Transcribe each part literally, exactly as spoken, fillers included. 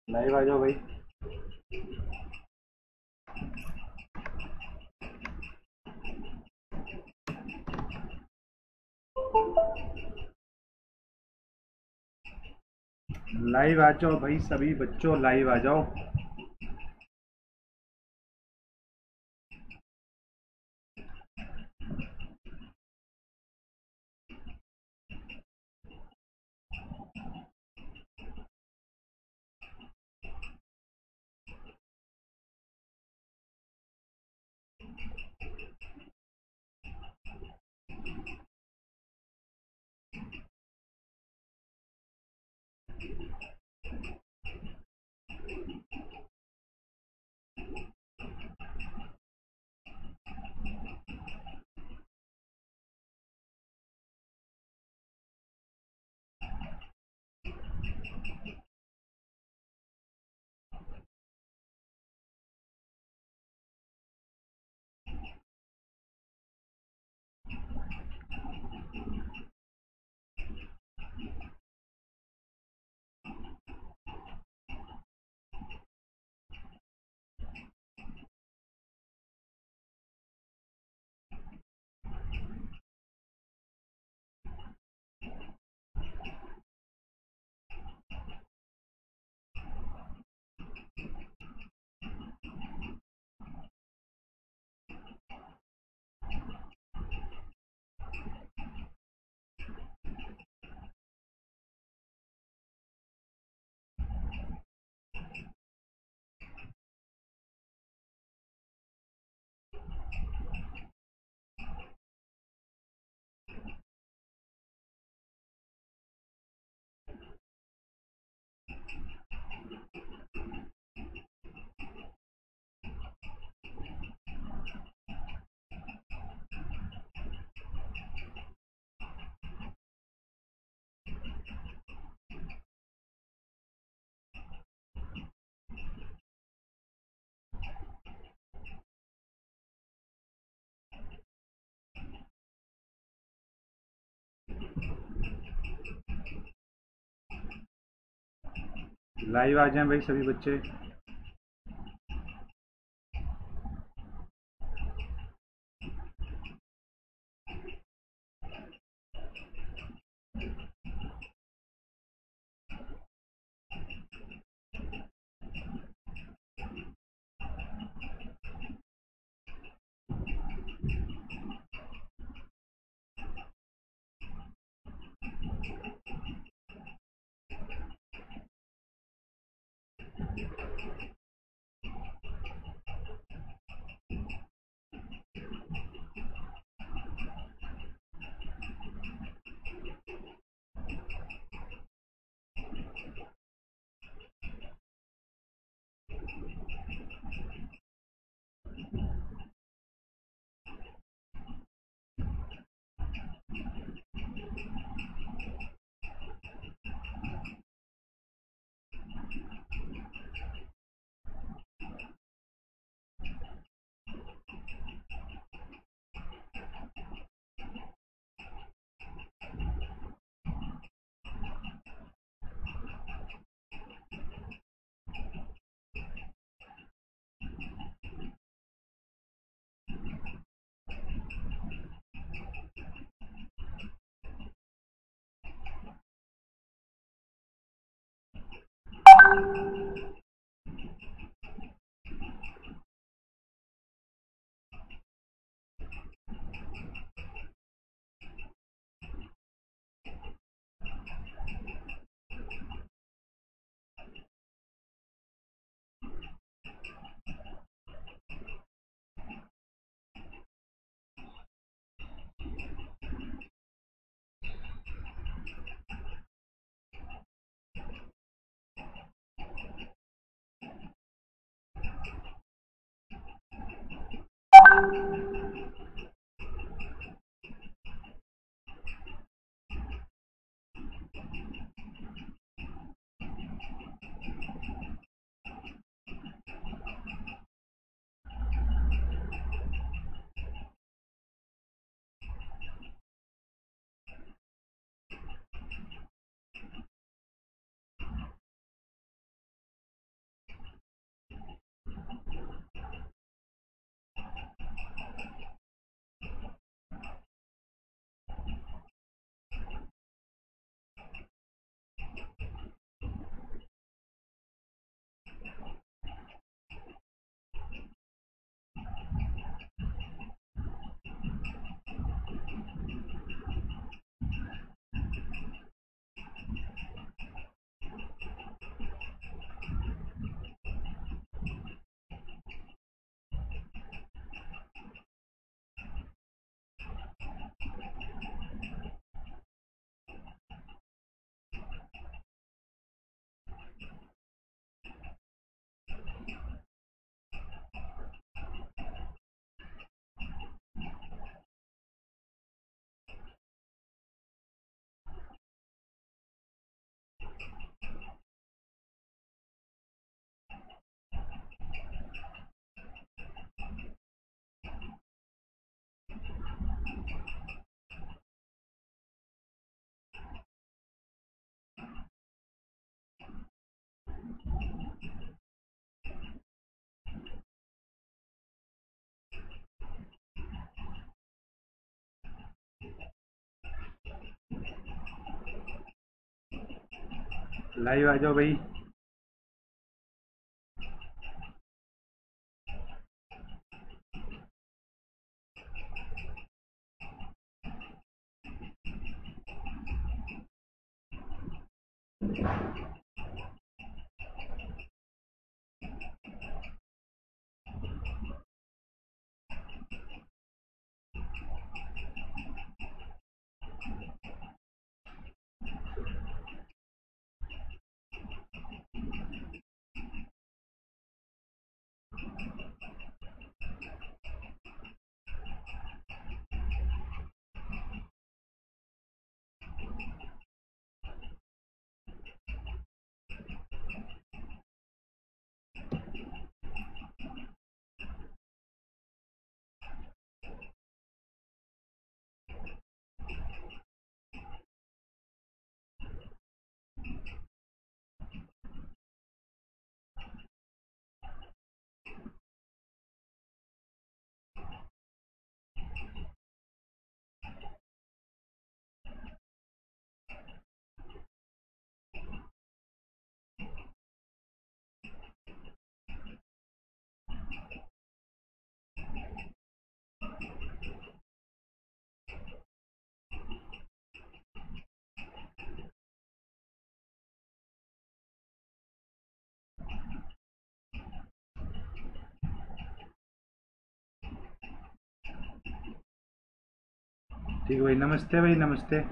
Live आ जाओ भाई। Live आ जाओ भाई, सभी बच्चों लाइव आ जाओ। लाइव आ जाएं भाई सभी बच्चे। लाइव आ जाओ भाई। ठीक है भाई, नमस्ते भाई, नमस्ते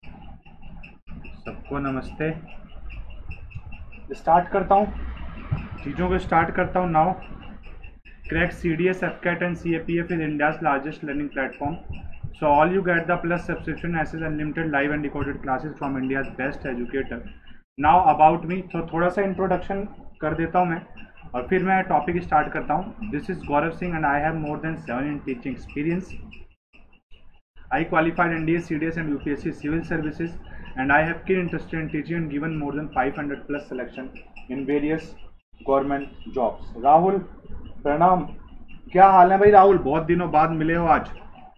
सबको, नमस्ते। स्टार्ट करता हूँ चीज़ों को स्टार्ट करता हूँ now. Crack C D S, F CAT and C A P F is India's largest learning platform. So all you get the plus subscription access unlimited live and recorded classes from India's best educator. Now about me, तो थोड़ा सा introduction कर देता हूँ मैं और फिर मैं टॉपिक स्टार्ट करता हूँ। This is Gaurav Singh and I have more than seven in teaching experience. I qualified N D A, C D S and U P S C civil services and I have keen interest in teaching and given more than five hundred plus selection in various government jobs. Rahul प्रणाम, क्या हाल है भाई राहुल? बहुत दिनों बाद मिले हो आज।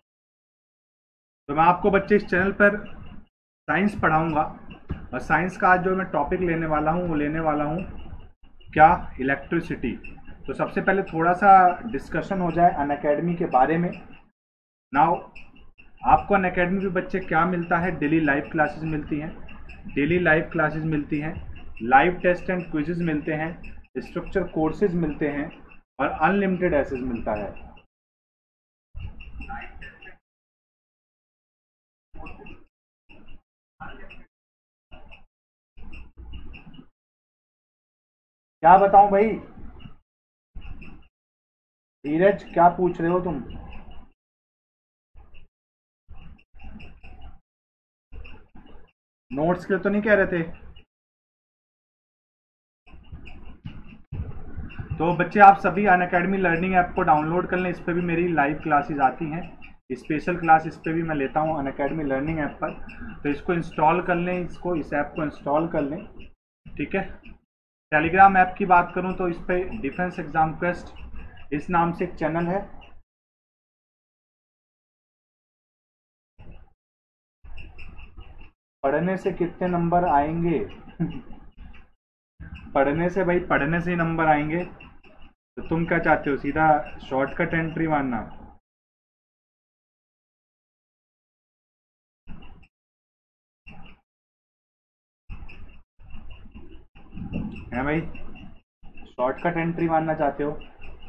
तो मैं आपको बच्चे इस चैनल पर साइंस पढ़ाऊंगा और साइंस का आज जो मैं टॉपिक लेने वाला हूँ वो लेने वाला हूँ क्या, इलेक्ट्रिसिटी। तो सबसे पहले थोड़ा सा डिस्कशन हो जाए अनअकैडमी के बारे में। नाउ आपको अनअकैडमी पे बच्चे क्या मिलता है? डेली लाइव क्लासेस मिलती हैं, डेली लाइव क्लासेस मिलती हैं, लाइव टेस्ट एंड क्विजेज मिलते हैं, स्ट्रक्चर कोर्सेज मिलते हैं और अनलिमिटेड एक्सेस मिलता है। क्या बताऊं भाई? धीरज क्या पूछ रहे हो तुम? नोट्स के लिए तो नहीं कह रहे थे? तो बच्चे आप सभी अनअकैडमी लर्निंग ऐप को डाउनलोड कर लें। इस पर भी मेरी लाइव क्लासेस आती हैं, स्पेशल क्लास इस पर भी मैं लेता हूं अनअकैडमी लर्निंग ऐप पर। तो इसको इंस्टॉल कर लें, इसको इस ऐप को इंस्टॉल कर लें, ठीक है। टेलीग्राम ऐप की बात करूं तो इस पर डिफेंस एग्जाम क्वेस्ट इस नाम से एक चैनल है। पढ़ने से कितने नंबर आएंगे? पढ़ने से भाई, पढ़ने से ही नंबर आएंगे। तो तुम क्या चाहते हो, सीधा शॉर्टकट एंट्री मारना है भाई? शॉर्टकट एंट्री मारना चाहते हो?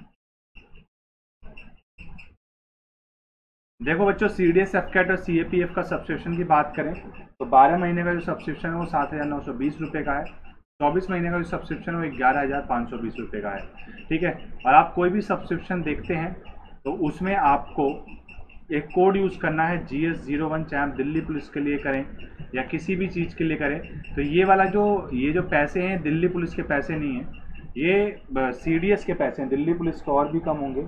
देखो बच्चों, C D S, F cat और सी ए पी एफ का सब्सक्रिप्शन की बात करें तो बारह महीने का जो सब्सक्रिप्शन है वो सात हज़ार नौ सौ बीस रुपये का है। चौबीस महीने का जो सब्सक्रिप्शन है वो ग्यारह हज़ार पाँच सौ बीस रुपये का है, ठीक है। और आप कोई भी सब्सक्रिप्शन देखते हैं तो उसमें आपको एक कोड यूज़ करना है, जी एस जीरो वन, चाहे आप दिल्ली पुलिस के लिए करें या किसी भी चीज़ के लिए करें। तो ये वाला जो ये जो पैसे हैं दिल्ली पुलिस के पैसे नहीं हैं, ये सी डी एस के पैसे हैं। दिल्ली पुलिस के और भी कम होंगे।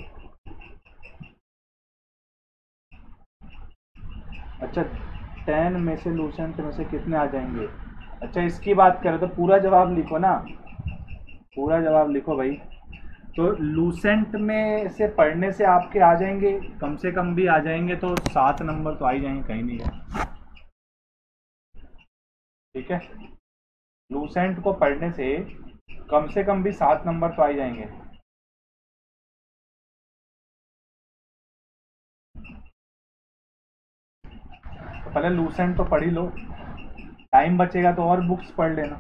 अच्छा, टेन में से लूसेंट में से कितने आ जाएंगे? अच्छा इसकी बात करें तो पूरा जवाब लिखो ना, पूरा जवाब लिखो भाई। तो लूसेंट में से पढ़ने से आपके आ जाएंगे, कम से कम भी आ जाएंगे तो सात नंबर तो आ ही जाएंगे, कहीं नहीं है। ठीक है, लूसेंट को पढ़ने से कम से कम भी सात नंबर तो आ ही जाएंगे। तो पहले लूसेंट तो पढ़ ही लो, टाइम बचेगा तो और बुक्स पढ़ लेना।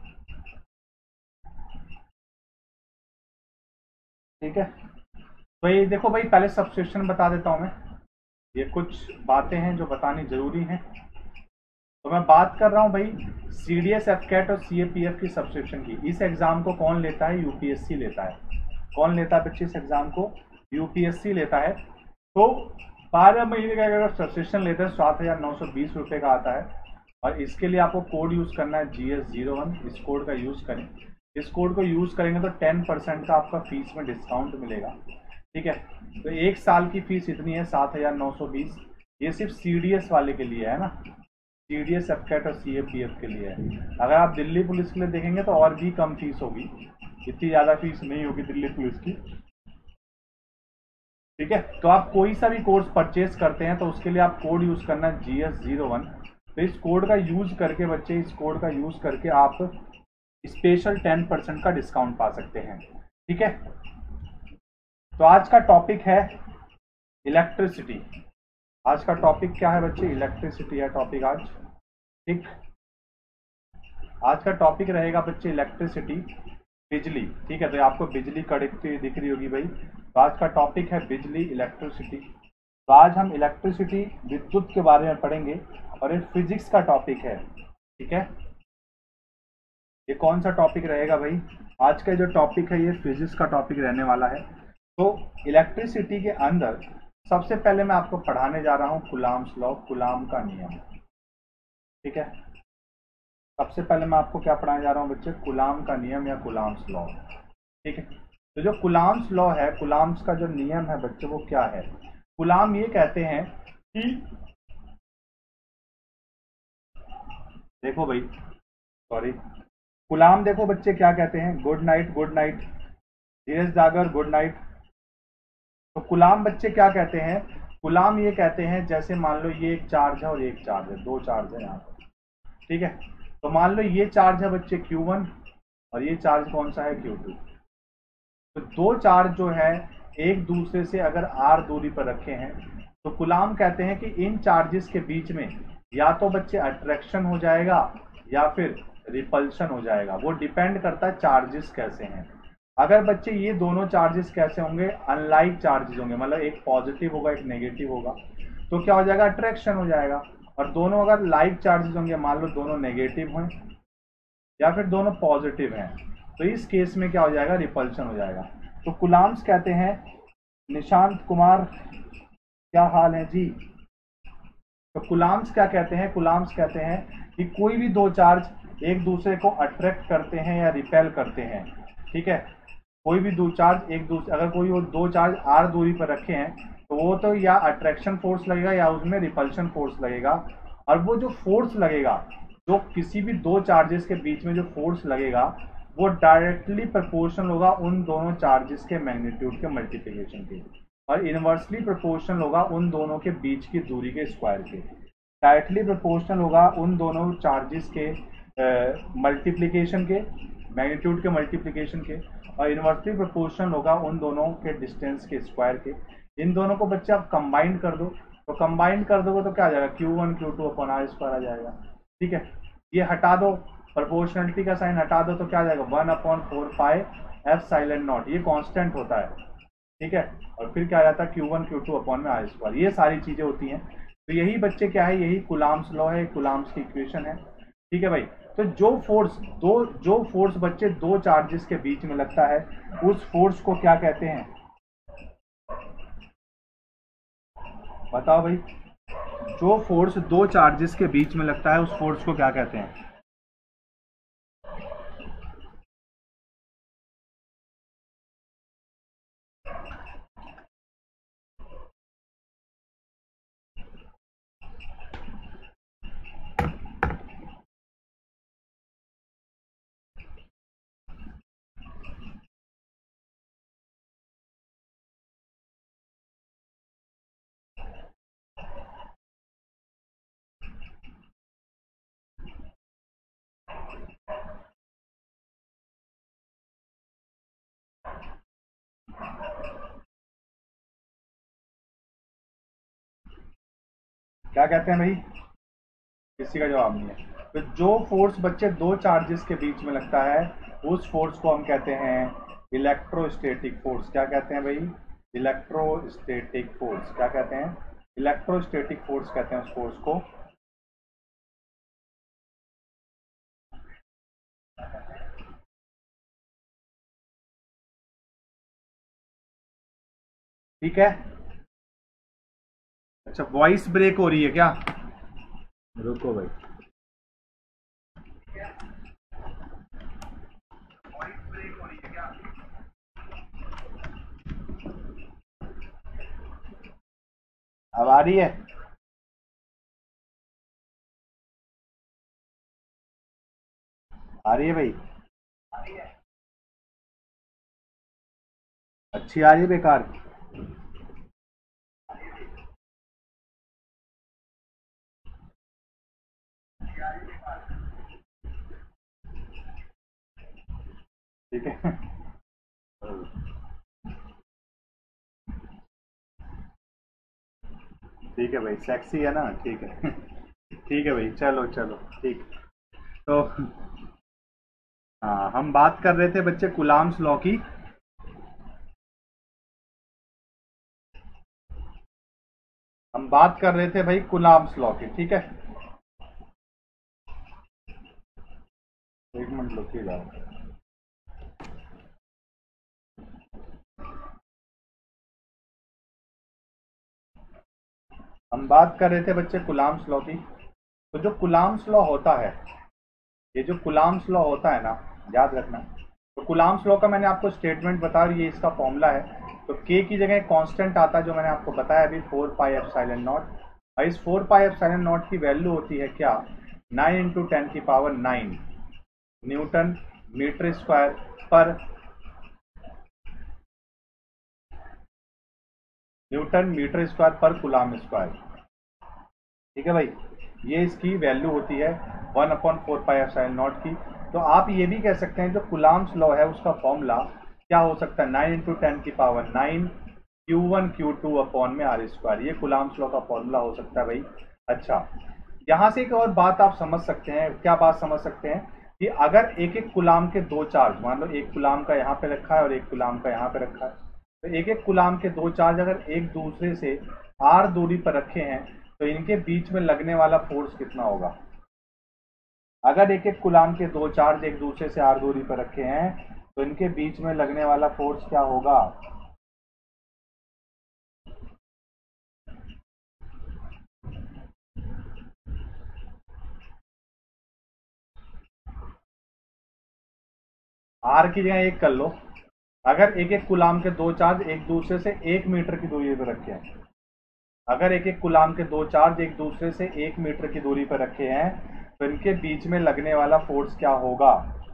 ठीक है, तो ये देखो भाई, पहले सब्सक्रिप्शन बता देता हूँ मैं, ये कुछ बातें हैं जो बतानी जरूरी हैं। तो मैं बात कर रहा हूँ भाई C D S F cat और सी ए पी एफ की सब्सक्रिप्शन की। इस एग्जाम को कौन लेता है? यू पी एस सी लेता है। कौन लेता है बच्चे इस एग्जाम को? यू पी एस सी लेता है। तो बारह महीने का अगर सब्सक्रिप्शन लेते हैं सात हजार नौ सौ बीस रुपये का आता है, और इसके लिए आपको कोड यूज़ करना है जी एस जीरो वन। इस कोड का यूज़ करें, इस कोड को यूज़ करेंगे तो टेन परसेंट का आपका फीस में डिस्काउंट मिलेगा। ठीक है, तो एक साल की फीस इतनी है सात हजार नौ सौ बीस। ये सिर्फ सी डी एस वाले के लिए है ना, C D S F cat और सी ए पी एफ के लिए है। अगर आप दिल्ली पुलिस के लिए देखेंगे तो और भी कम फीस होगी, इतनी ज़्यादा फीस नहीं होगी दिल्ली पुलिस की। ठीक है, तो आप कोई सा भी कोर्स परचेज करते हैं तो उसके लिए आप कोड यूज़ करना है जी एस जीरो वन। तो इस कोड का यूज़ करके बच्चे, इस कोड का यूज़ करके आप स्पेशल टेन परसेंट का डिस्काउंट पा सकते हैं। ठीक है, तो आज का टॉपिक है इलेक्ट्रिसिटी। आज का टॉपिक क्या है बच्चे? इलेक्ट्रिसिटी है टॉपिक आज। ठीक, आज का टॉपिक रहेगा बच्चे इलेक्ट्रिसिटी, बिजली। ठीक है, तो आपको बिजली कड़कती दिख रही होगी भाई। तो आज का टॉपिक है बिजली, इलेक्ट्रिसिटी। तो आज हम इलेक्ट्रिसिटी, विद्युत के बारे में पढ़ेंगे, और ये फिजिक्स का टॉपिक है। ठीक है, ये कौन सा टॉपिक रहेगा भाई? आज का जो टॉपिक है ये फिजिक्स का टॉपिक रहने वाला है। तो इलेक्ट्रिसिटी के अंदर सबसे पहले मैं आपको पढ़ाने जा रहा हूँ कुलाम्स लॉ, कुलाम का नियम। ठीक है, सबसे पहले मैं आपको क्या पढ़ाने जा रहा हूँ बच्चे? कुलाम का नियम या कुलाम्स लॉ। ठीक है, तो जो कुलाम्स लॉ है, कुलाम्स का जो नियम है बच्चे, वो क्या है? कुलाम ये कहते हैं कि, देखो भाई, सॉरी, कुलाम देखो बच्चे क्या कहते हैं? Good night, good night, Dheeraj Jagar, good night. तो कुलाम बच्चे क्या कहते हैं? कुलाम ये कहते हैं, जैसे मान लो ये एक चार्ज है और एक चार्ज है, दो चार्ज है यहाँ पर। ठीक है, तो मान लो ये चार्ज है बच्चे क्यू वन, और ये चार्ज कौन सा है? Q two. तो दो चार्ज जो है एक दूसरे से अगर आर दूरी पर रखे हैं, तो कुलाम कहते हैं कि इन चार्जेस के बीच में या तो बच्चे अट्रैक्शन हो जाएगा या फिर रिपल्शन हो जाएगा। वो डिपेंड करता है चार्जेस कैसे हैं। अगर बच्चे ये दोनों चार्जेस कैसे होंगे? अनलाइक चार्जेस होंगे, मतलब एक पॉजिटिव होगा एक नेगेटिव होगा, तो क्या हो जाएगा? अट्रैक्शन हो जाएगा। और दोनों अगर लाइक चार्जेस होंगे, मान लो दोनों नेगेटिव हैं या फिर दोनों पॉजिटिव हैं, तो इस केस में क्या हो जाएगा? रिपल्शन हो जाएगा। तो कुलाम्स कहते हैं, निशांत कुमार क्या हाल है जी? तो कुलाम्स क्या कहते हैं? कुलाम्स कहते हैं कि कोई भी दो चार्ज एक दूसरे को अट्रैक्ट करते हैं या रिपेल करते हैं। ठीक है, कोई भी दो चार्ज एक दूसरे, अगर कोई वो दो चार्ज आर दूरी पर रखे हैं, तो वो तो या अट्रैक्शन फोर्स लगेगा या उसमें रिपल्शन फोर्स लगेगा। और वो जो फोर्स लगेगा, जो किसी भी दो चार्जेस के बीच में जो फोर्स लगेगा, वो डायरेक्टली प्रोपोर्शनल होगा उन दोनों चार्जेस के मैग्नीट्यूड के मल्टीप्लिकेशन के, और इनवर्सली प्रोपोर्शनल होगा उन दोनों के बीच की दूरी के स्क्वायर के। डायरेक्टली प्रोपोर्शनल होगा उन दोनों चार्जेस के मल्टीप्लिकेशन के, मैग्नीट्यूड के मल्टीप्लिकेशन के, और इनवर्सली प्रोपोर्शनल होगा उन दोनों के डिस्टेंस के स्क्वायर के। इन दोनों को बच्चे आप कंबाइन कर दो, तो कंबाइन कर दोगे तो क्या आ जाएगा? Q one Q two upon R square आ जाएगा। ठीक है, ये हटा दो, प्रोपोर्शनलिटी का साइन हटा दो, तो क्या आ जाएगा? One upon four pi epsilon naught, ये कांस्टेंट होता है। ठीक है, और फिर क्या आ जाता है? Q one Q two upon में आर स्क्वायर। ये सारी चीजें होती हैं। तो यही बच्चे क्या है? यही कुलाम्स लॉ है, कुलाम्स की इक्वेशन है। ठीक है भाई, तो जो फोर्स दो जो फोर्स बच्चे दो चार्जेस के बीच में लगता है, उस फोर्स को क्या कहते हैं? बताओ भाई, जो फोर्स दो चार्जेस के बीच में लगता है उस फोर्स को क्या कहते हैं? क्या कहते हैं भाई? किसी का जवाब नहीं है। तो जो फोर्स बच्चे दो चार्जेस के बीच में लगता है उस फोर्स को हम कहते हैं इलेक्ट्रोस्टैटिक फोर्स। क्या कहते हैं भाई? Electrostatic force. क्या कहते हैं? इलेक्ट्रोस्टैटिक फोर्स कहते हैं उस फोर्स को। ठीक है। अच्छा, वॉइस ब्रेक हो रही है क्या? रुको भाई। अब आ रही है? आ रही है भाई? अच्छी आ रही है, बेकार? ठीक है। ठीक है भाई, सेक्सी है ना? ठीक है। ठीक है भाई, चलो चलो ठीक। तो हाँ, हम बात कर रहे थे बच्चे कुलाम्स लॉ की। हम बात कर रहे थे भाई कुलाम्स लॉ की, ठीक है। एक मिनट रुकिए जाओ। हम बात कर रहे थे बच्चे कुलाम्स लॉ की। तो जो कुलाम्स लॉ होता है, ये जो कुलाम्स लॉ होता है ना, याद रखना। तो कुलाम्स लॉ का मैंने आपको स्टेटमेंट बताया, ये इसका फॉर्मूला है। तो के की जगह कांस्टेंट आता है जो मैंने आपको बताया अभी, फोर पाई एप्सिलॉन नॉट। और इस फोर पाई एप्सिलॉन नॉट की वैल्यू होती है क्या? नाइन इंटू टेन की power nine newton meter square पर न्यूटन मीटर स्क्वायर पर कुलाम स्क्वायर। ठीक है भाई, ये इसकी वैल्यू होती है one upon four pi epsilon naught की। तो आप ये भी कह सकते हैं जो कुलाम्स लॉ है उसका फॉर्मूला क्या हो सकता है? नाइन इंटू टेन की power nine Q one Q two upon में आर स्क्वायर। ये कुलाम्स लॉ का फॉर्मूला हो सकता है भाई। अच्छा, यहाँ से एक और बात आप समझ सकते हैं। क्या बात समझ सकते हैं? कि अगर एक एक गुलाम के दो चार्ज, मान लो एक गुलाम का यहाँ पे रखा है और एक गुलाम का यहाँ पे रखा है, तो एक एक गुलाम के दो चार्ज अगर एक दूसरे से आर दूरी पर रखे हैं तो इनके बीच में लगने वाला फोर्स कितना होगा? अगर एक एक गुलाम के दो चार्ज एक दूसरे से आर दूरी पर रखे हैं तो इनके बीच में लगने वाला फोर्स क्या होगा? आर की जगह एक कर लो। अगर एक एक गुलाम के दो चार्ज एक दूसरे से एक मीटर की दूरी पर रखे हैं, अगर एक एक गुलाम के दो चार्ज एक दूसरे से एक मीटर की दूरी पर रखे हैं तो इनके बीच में लगने वाला फोर्स क्या होगा?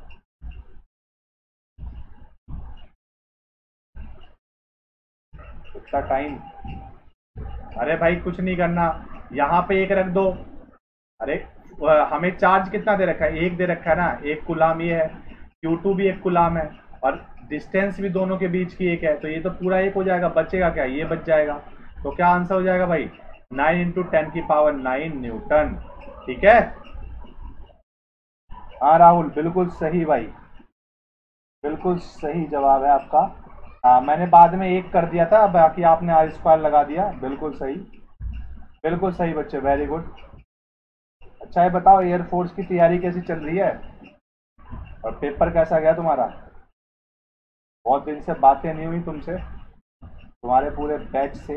इतना टाइम? अरे भाई कुछ नहीं करना, यहाँ पे एक रख दो। अरे अ, हमें चार्ज कितना दे रखा है? एक दे रखा है ना, एक गुलाम ये है, क्यू टू भी एक गुलाम है, और डिस्टेंस भी दोनों के बीच की एक है, तो ये तो पूरा एक हो जाएगा। बचेगा क्या? ये बच जाएगा। तो क्या आंसर हो जाएगा भाई? नाइन इंटू टेन की पावर नाइन न्यूटन। ठीक है। हाँ राहुल, बिल्कुल सही भाई, बिल्कुल सही जवाब है आपका। हाँ, मैंने बाद में एक कर दिया था, बाकी आपने आर स्क्वायर लगा दिया। बिल्कुल सही, बिल्कुल सही बच्चे, वेरी गुड। अच्छा ये बताओ, एयरफोर्स की तैयारी कैसी चल रही है और पेपर कैसा गया तुम्हारा? बहुत दिन से बातें नहीं हुई तुमसे, तुम्हारे पूरे बैच से।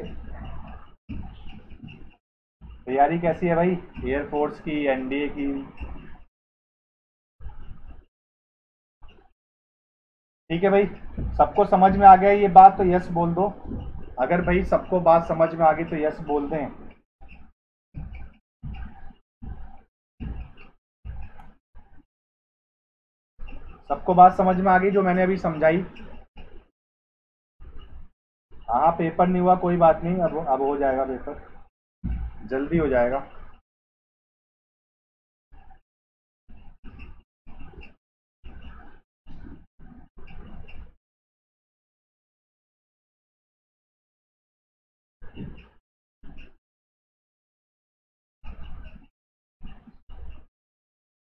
तैयारी कैसी है भाई एयरफोर्स की, एनडीए की? ठीक है भाई, सबको समझ में आ गया ये बात तो यस बोल दो। अगर भाई सबको बात समझ में आ गई तो यस बोल दें। सबको बात समझ में आ गई जो मैंने अभी समझाई? हाँ, पेपर नहीं हुआ कोई बात नहीं, अब अब हो जाएगा पेपर, जल्दी हो जाएगा।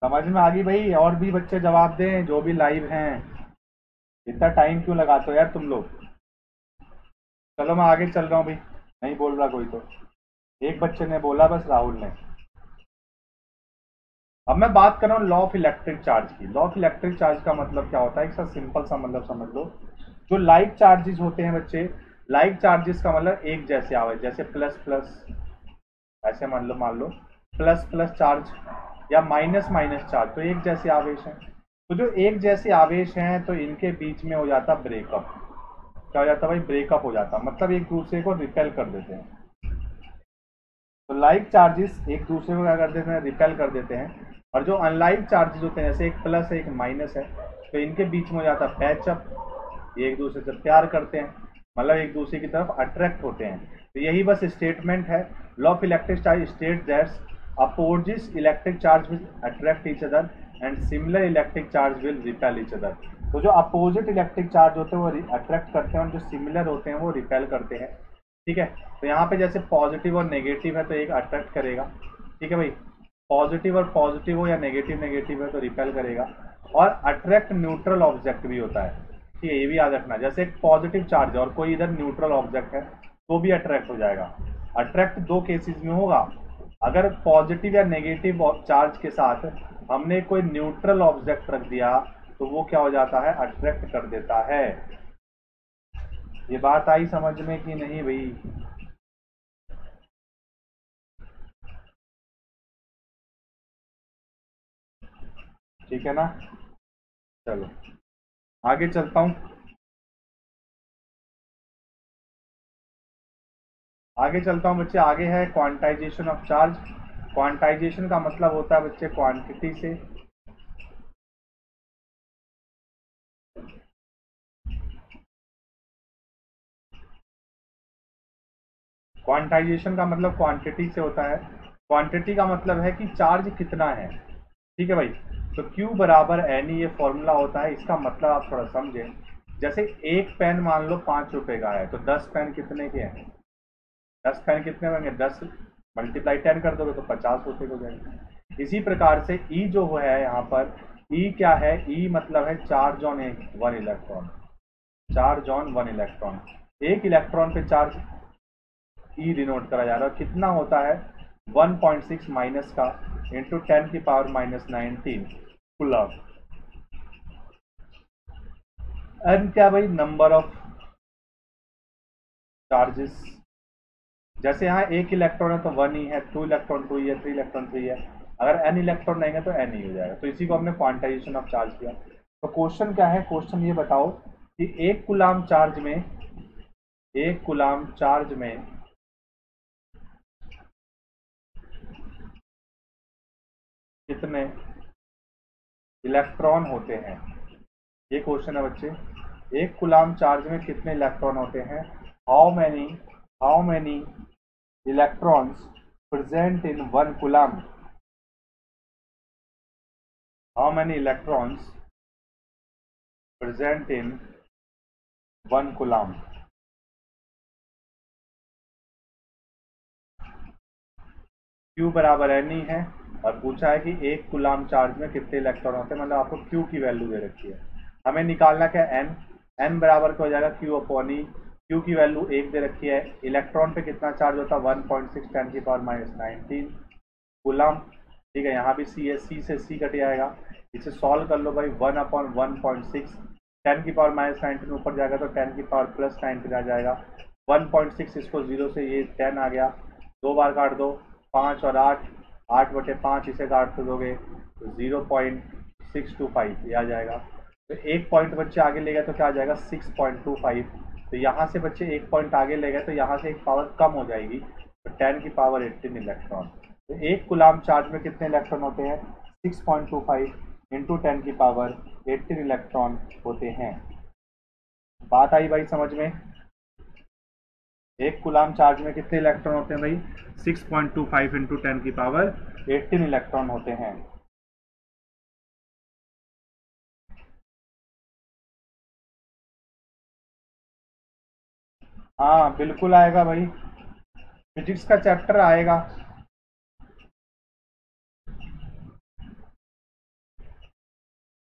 समझ में आ गई भाई? और भी बच्चे जवाब दें जो भी लाइव हैं। इतना टाइम क्यों लगाते हो यार तुम लोग? चलो मैं आगे चल रहा हूँ भाई, नहीं बोल रहा कोई तो। एक बच्चे ने बोला बस, राहुल ने। अब मैं बात कर रहा हूँ लॉ ऑफ इलेक्ट्रिक चार्ज की। लॉ ऑफ इलेक्ट्रिक चार्ज का मतलब क्या होता है, एक सा सिंपल सा मतलब समझ लो। जो लाइक चार्जेस होते हैं बच्चे, लाइक चार्जेस का मतलब एक जैसे आवेश, जैसे प्लस प्लस, ऐसे मान लो मान लो प्लस प्लस चार्ज या माइनस माइनस चार्ज, तो एक जैसे आवेश हैं। तो जो एक जैसे आवेश हैं तो इनके बीच में हो जाता ब्रेकअप। क्या हो जाता भाई? ब्रेकअप हो जाता, मतलब एक दूसरे को रिपेल कर देते हैं। तो लाइक चार्जेस एक दूसरे को क्या कर देते हैं? रिपेल कर देते हैं। और जो अनलाइक चार्जेस होते हैं, जैसे एक प्लस है एक माइनस है, तो इनके बीच में हो जाता पैचअप। ये एक दूसरे से प्यार करते हैं, मतलब एक दूसरे की तरफ अट्रैक्ट होते हैं। तो यही बस स्टेटमेंट है। Law of electric charge state that opposite electric charge will attract each other and similar electric charge will repel each other. तो जो अपोजिट इलेक्ट्रिक चार्ज होते हैं वो अट्रैक्ट करते हैं और जो सिमिलर होते हैं वो रिपेल करते हैं। ठीक है, तो यहाँ पे जैसे पॉजिटिव और नेगेटिव है तो एक अट्रैक्ट करेगा। ठीक है भाई, पॉजिटिव और पॉजिटिव हो या नेगेटिव नेगेटिव है तो रिपेल करेगा। और अट्रैक्ट न्यूट्रल ऑब्जेक्ट भी होता है। ठीक है, ये भी याद रखना। जैसे एक पॉजिटिव चार्ज है और कोई इधर न्यूट्रल ऑब्जेक्ट है तो भी अट्रैक्ट हो जाएगा। अट्रैक्ट दो केसेस में होगा। अगर पॉजिटिव या नेगेटिव चार्ज के साथ हमने कोई न्यूट्रल ऑब्जेक्ट रख दिया तो वो क्या हो जाता है? अट्रैक्ट कर देता है। ये बात आई समझ में कि नहीं भाई? ठीक है ना? चलो आगे चलता हूँ। आगे चलता हूँ बच्चे। आगे है क्वांटाइजेशन ऑफ चार्ज। क्वांटाइजेशन का मतलब होता है बच्चे क्वांटिटी से। क्वांटाइजेशन का मतलब क्वांटिटी से होता है। क्वांटिटी का मतलब है कि चार्ज कितना है। ठीक है भाई, तो Q बराबर एन ये फॉर्मूला होता है। इसका मतलब आप थोड़ा समझें। जैसे एक पेन मान लो पाँच रुपए का है, तो दस पेन कितने के हैं? दस पेन कितने होंगे? दस मल्टीप्लाई टेन कर दोगे तो पचास रुपए हो जाएंगे। इसी प्रकार से ई जो है यहाँ पर, ई क्या है? ई मतलब है चार्ज ऑन एक one electron. Charge on one electron, एक इलेक्ट्रॉन पे चार्ज ई डिनोट करा जा रहा है। कितना होता है? वन पॉइंट सिक्स माइनस का इंटू टेन की power minus nineteen coulomb. N क्या भाई? Number of charges. जैसे यहाँ एक इलेक्ट्रॉन है तो वन ही है, टू इलेक्ट्रॉन टू ही है, थ्री इलेक्ट्रॉन थ्री है। अगर एन इलेक्ट्रॉन रहेंगे तो एन ही हो जाएगा। तो इसी को हमने क्वांटाइजेशन ऑफ चार्ज किया। तो क्वेश्चन क्या है? क्वेश्चन ये बताओ कि एक कुलाम चार्ज में, एक कुलाम चार्ज में कितने इलेक्ट्रॉन होते हैं? ये क्वेश्चन है बच्चे। एक कुलाम चार्ज में कितने इलेक्ट्रॉन होते हैं? How many how many electrons present in one coulomb? How many electrons present in one coulomb? Q बराबर एन ही है और पूछा है कि एक कुलाम चार्ज में कितने इलेक्ट्रॉन होते हैं, मतलब आपको Q की वैल्यू दे रखी है। हमें निकालना क्या? N। N बराबर क्या हो जाएगा? Q upon E. Q की वैल्यू एक दे रखी है। इलेक्ट्रॉन पे कितना चार्ज होता है? वन पॉइंट सिक्स टेन की पावर माइनस नाइनटीन कुलाम। ठीक है, यहाँ भी सी है, सी से सी कट जाएगा। इसे सॉल्व कर लो भाई। One upon one point six, ten की पावर माइनस नाइनटीन ऊपर जाएगा तो टेन की पावर प्लस नाइनटीन आ जाएगा। वन पॉइंट सिक्स इसको जीरो से ये टेन आ गया, दो बार काट दो, पाँच और आठ, आठ बटे पाँच इसे काट दोगे तो zero point six two five ये आ जाएगा। तो एक पॉइंट बच्चे आगे ले गए तो क्या आ जाएगा? Six point two five. तो यहाँ से बच्चे एक पॉइंट आगे ले गए तो यहाँ से एक पावर कम हो जाएगी, तो टेन की पावर एटीन इलेक्ट्रॉन। तो एक कुलाम चार्ज में कितने इलेक्ट्रॉन होते हैं? Six point two five into ten की पावर एटीन इलेक्ट्रॉन होते हैं। बात आई भाई समझ में? एक कुलाम चार्ज में कितने इलेक्ट्रॉन होते हैं भाई? Six point two five into ten की पावर एटीन इलेक्ट्रॉन होते हैं। हाँ बिल्कुल आएगा भाई, फिजिक्स का चैप्टर आएगा।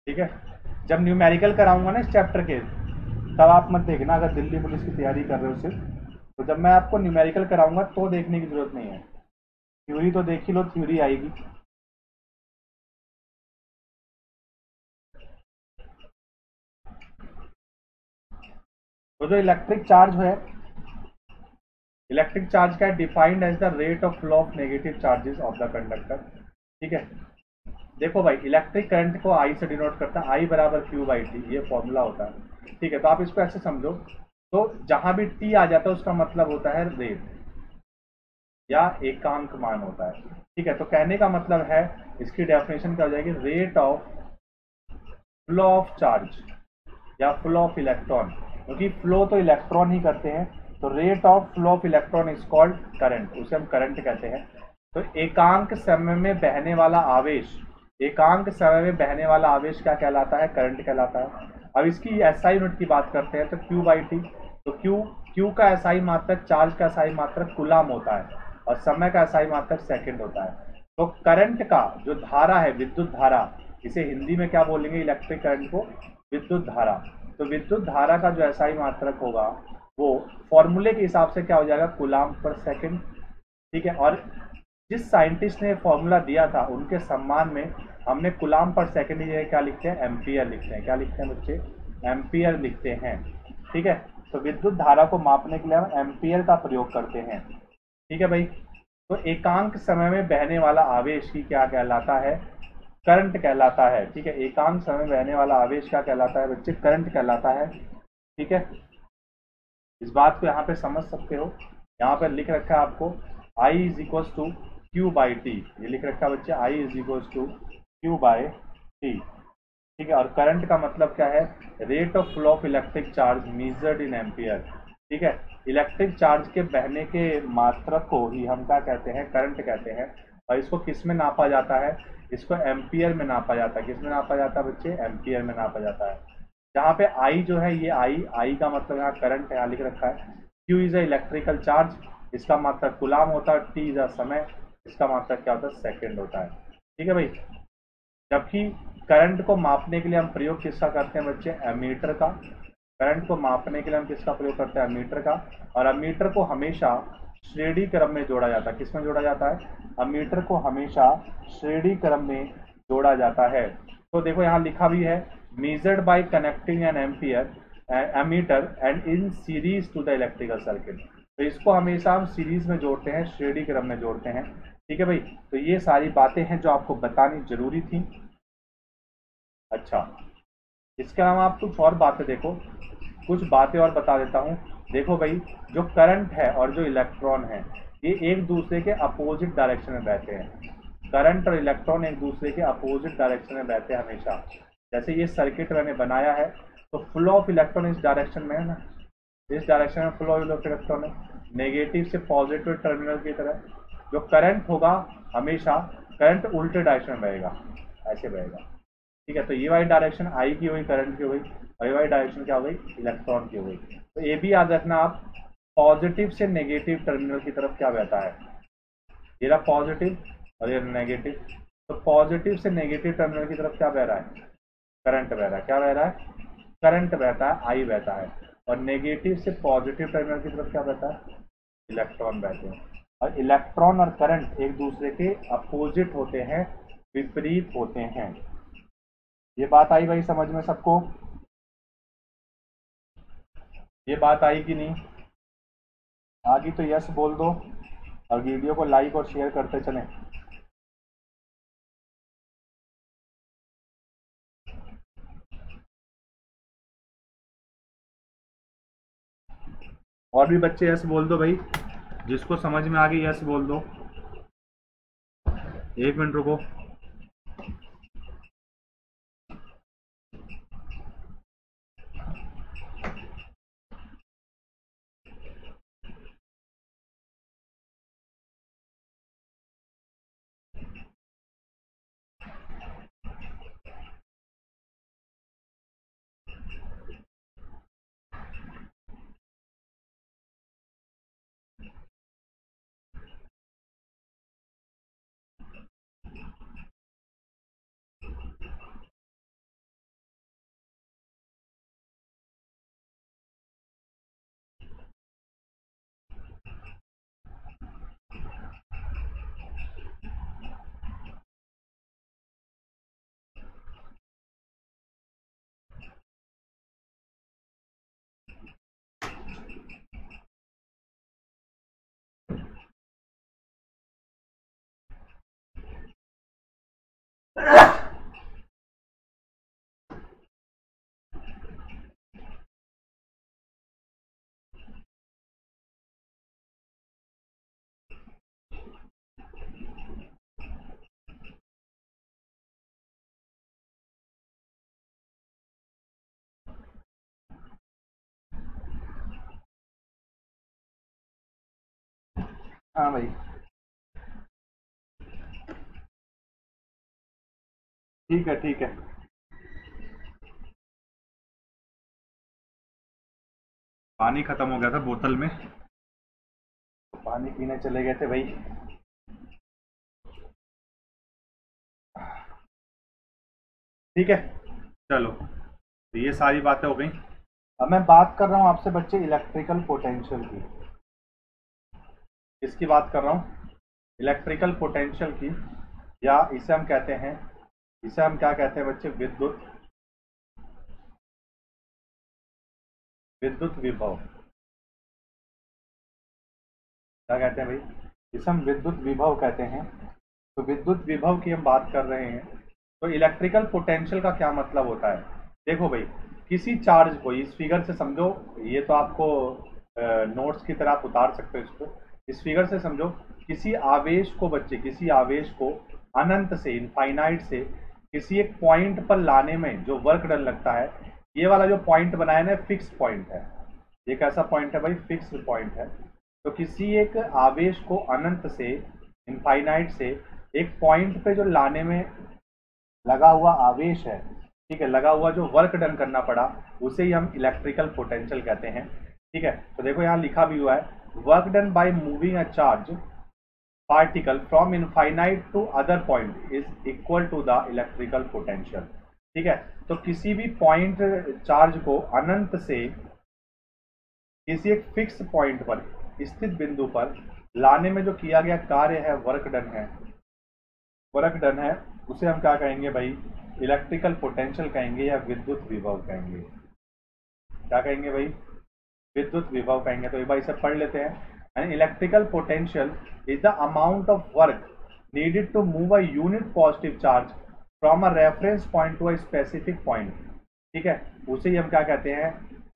ठीक है, जब न्यूमेरिकल कराऊंगा ना इस चैप्टर के, तब आप मत देखना अगर दिल्ली पुलिस की तैयारी कर रहे हो सिर्फ, तो जब मैं आपको न्यूमेरिकल कराऊंगा तो देखने की जरूरत नहीं है, थ्योरी तो देख ही लो, थ्योरी आएगी। तो जो इलेक्ट्रिक चार्ज है, इलेक्ट्रिक चार्ज का defined as the rate of flow of negative charges of the conductor. ठीक है, देखो भाई इलेक्ट्रिक करंट को आई से डिनोट करता है, आई बराबर क्यू बाई टी, ये फॉर्मूला होता है। ठीक है, तो आप इसको ऐसे समझो, तो जहां भी टी आ जाता है उसका मतलब होता है रेट या एकांक मान होता है। ठीक है, तो कहने का मतलब है, इसकी डेफिनेशन क्या हो जाएगी, rate of flow of charge या फ्लो ऑफ इलेक्ट्रॉन, क्योंकि फ्लो तो इलेक्ट्रॉन ही करते हैं, तो rate of flow of electron is called current, उसे हम करंट कहते हैं। तो एकांक समय में बहने वाला आवेश, एकांक समय में बहने वाला आवेश क्या कहलाता है, करंट कहलाता है। अब इसकी एसआई यूनिट की बात करते हैं, तो क्यू बाई टी, तो क्यू क्यू का एसआई मात्रक, चार्ज का एसआई मात्रक कुलाम होता है, और समय का एसआई मात्रक सेकंड होता है। तो करंट का जो धारा है, विद्युत धारा, इसे हिंदी में क्या बोलेंगे, इलेक्ट्रिक करंट को विद्युत धारा। तो विद्युत धारा का जो एसआई मात्रक होगा वो फॉर्मूले के हिसाब से क्या हो जाएगा, कुलाम पर सेकंड। ठीक है, और जिस साइंटिस्ट ने फॉर्मूला दिया था उनके सम्मान में हमने कुलाम पर सेकंड की जगह क्या लिखते हैं, एम्पियर लिखते हैं। क्या लिखते हैं बच्चे, एम्पियर लिखते हैं। ठीक है, तो विद्युत धारा को मापने के लिए हम एम्पियर का प्रयोग करते हैं। ठीक है भाई, तो एकांक समय में बहने वाला आवेश ही क्या कहलाता है, करंट कहलाता है। ठीक है, एकांक समय में बहने वाला आवेश क्या कहलाता है बच्चे, करंट कहलाता है। ठीक है, इस बात को यहाँ पे समझ सकते हो, यहाँ पे लिख रखा है आपको I is equal to Q by T, ये लिख रखा है बच्चे I is equal to Q by T. ठीक है, और करंट का मतलब क्या है, rate of flow of electric charge measured in ampere. ठीक है, इलेक्ट्रिक चार्ज के बहने के मात्रक को ही हम क्या कहते हैं, करंट कहते हैं। और इसको किस में नापा जाता है, इसको एम्पियर में नापा जाता है। किस में नापा जाता है बच्चे, एम्पियर में नापा जाता है। जहाँ पे आई जो है, ये आई आई का मतलब यहाँ करंट है, यहाँ लिख रखा है। Q is a electrical charge, इसका मात्रक गुलाम होता है। टी इज अ समय, इसका मात्रक क्या होता है, सेकंड होता है। ठीक है भाई, जबकि करंट को मापने के लिए हम प्रयोग किसका करते हैं बच्चे, एमीटर का। करंट को मापने के लिए हम किसका प्रयोग करते हैं, एमीटर का। और एमीटर को हमेशा श्रेणी क्रम में जोड़ा जाता है। किसमें जोड़ा जाता है, एमीटर को हमेशा श्रेणी क्रम में जोड़ा जाता है। तो देखो यहाँ लिखा भी है, measured by connecting an ampere ammeter and in series to the electrical circuit। तो इसको हमेशा हम सीरीज में जोड़ते हैं, श्रेणी क्रम में जोड़ते हैं। ठीक है भाई, तो ये सारी बातें हैं जो आपको बतानी जरूरी थी। अच्छा, इसके अलावा आप कुछ और बातें देखो, कुछ बातें और बता देता हूँ। देखो भाई, जो करंट है और जो इलेक्ट्रॉन है, ये एक दूसरे के अपोजिट डायरेक्शन में बहते हैं। करंट और इलेक्ट्रॉन एक दूसरे के अपोजिट डायरेक्शन में बहते हैं हमेशा। जैसे ये सर्किट मैंने बनाया है, तो फ्लो ऑफ इलेक्ट्रॉन इस डायरेक्शन में है ना, इस डायरेक्शन में फ्लो ऑफ इलेक्ट्रॉन है, नेगेटिव से पॉजिटिव टर्मिनल की तरह। जो करंट होगा हमेशा, करंट उल्टे डायरेक्शन में बहेगा, ऐसे बहेगा। ठीक है, तो ये वाली डायरेक्शन आई की हुई, करंट की हुई, और ये वाली डायरेक्शन क्या हो गई, इलेक्ट्रॉन की हो गई। तो ये भी याद रखना आप, पॉजिटिव से नेगेटिव टर्मिनल की तरफ क्या बहता है, ये रहा पॉजिटिव और ये नेगेटिव। तो पॉजिटिव से नेगेटिव टर्मिनल की तरफ क्या बह रहा है, करंट बह रहा है। क्या बह रहा है, करंट बहता है, आई बहता है। और नेगेटिव से पॉजिटिव टर्मिनल की तरफ क्या बहता है, इलेक्ट्रॉन बहते हैं। और इलेक्ट्रॉन और करंट एक दूसरे के अपोजिट होते हैं, विपरीत होते हैं। ये बात आई भाई समझ में सबको, ये बात आई कि नहीं, आगे तो यस बोल दो, और वीडियो को लाइक और शेयर करते चलें। और भी बच्चे यस बोल दो भाई, जिसको समझ में आ गई यस बोल दो। एक मिनट रुको। हाँ भाई, ठीक है ठीक है। पानी खत्म हो गया था बोतल में, तो पानी पीने चले गए थे भाई। ठीक है, चलो, तो ये सारी बातें हो गई। अब मैं बात कर रहा हूँ आपसे बच्चे इलेक्ट्रिकल पोटेंशियल की। किसकी बात कर रहा हूँ? इलेक्ट्रिकल पोटेंशियल की, या इसे हम कहते हैं, इसे हम क्या कहते हैं बच्चे? विद्युत विद्युत विभव। क्या कहते हैं भाई? इसे हम विद्युत विभव कहते हैं। तो विद्युत विभव की हम बात कर रहे हैं। तो इलेक्ट्रिकल पोटेंशियल का क्या मतलब होता है? देखो भाई, किसी चार्ज को, इस फिगर से समझो, ये तो आपको नोट्स की तरह आप उतार सकते हो इसको। इस फिगर से समझो, किसी आवेश को बच्चे, किसी आवेश को अनंत से, इनफाइनाइट से किसी एक पॉइंट पर लाने में जो वर्क डन लगता है, ये वाला जो पॉइंट बनाया ना, फिक्स पॉइंट है। ये कैसा पॉइंट है भाई? फिक्स पॉइंट है। तो किसी एक आवेश को अनंत से, इनफाइनाइट से एक पॉइंट पे जो लाने में लगा हुआ आवेश है, ठीक है, लगा हुआ जो वर्क डन करना पड़ा, उसे ही हम इलेक्ट्रिकल पोटेंशियल कहते हैं। ठीक है, तो देखो यहाँ लिखा भी हुआ है, work done by moving a charge particle from infinite to other point is equal to the electrical potential. ठीक है, तो किसी भी पॉइंट चार्ज को अनंत से किसी एक फिक्स पॉइंट पर, स्थित बिंदु पर लाने में जो किया गया कार्य है, वर्क डन है, वर्क डन है, उसे हम क्या कहेंगे भाई? इलेक्ट्रिकल पोटेंशियल कहेंगे, या विद्युत विभव कहेंगे। क्या कहेंगे भाई? विद्युत विभव कहेंगे। तो एक बार इसे पढ़ लेते हैं। Electrical potential is the amount of work needed to move a unit positive charge from a reference point to a specific point। ठीक है, उसे ही हम क्या कहते हैं?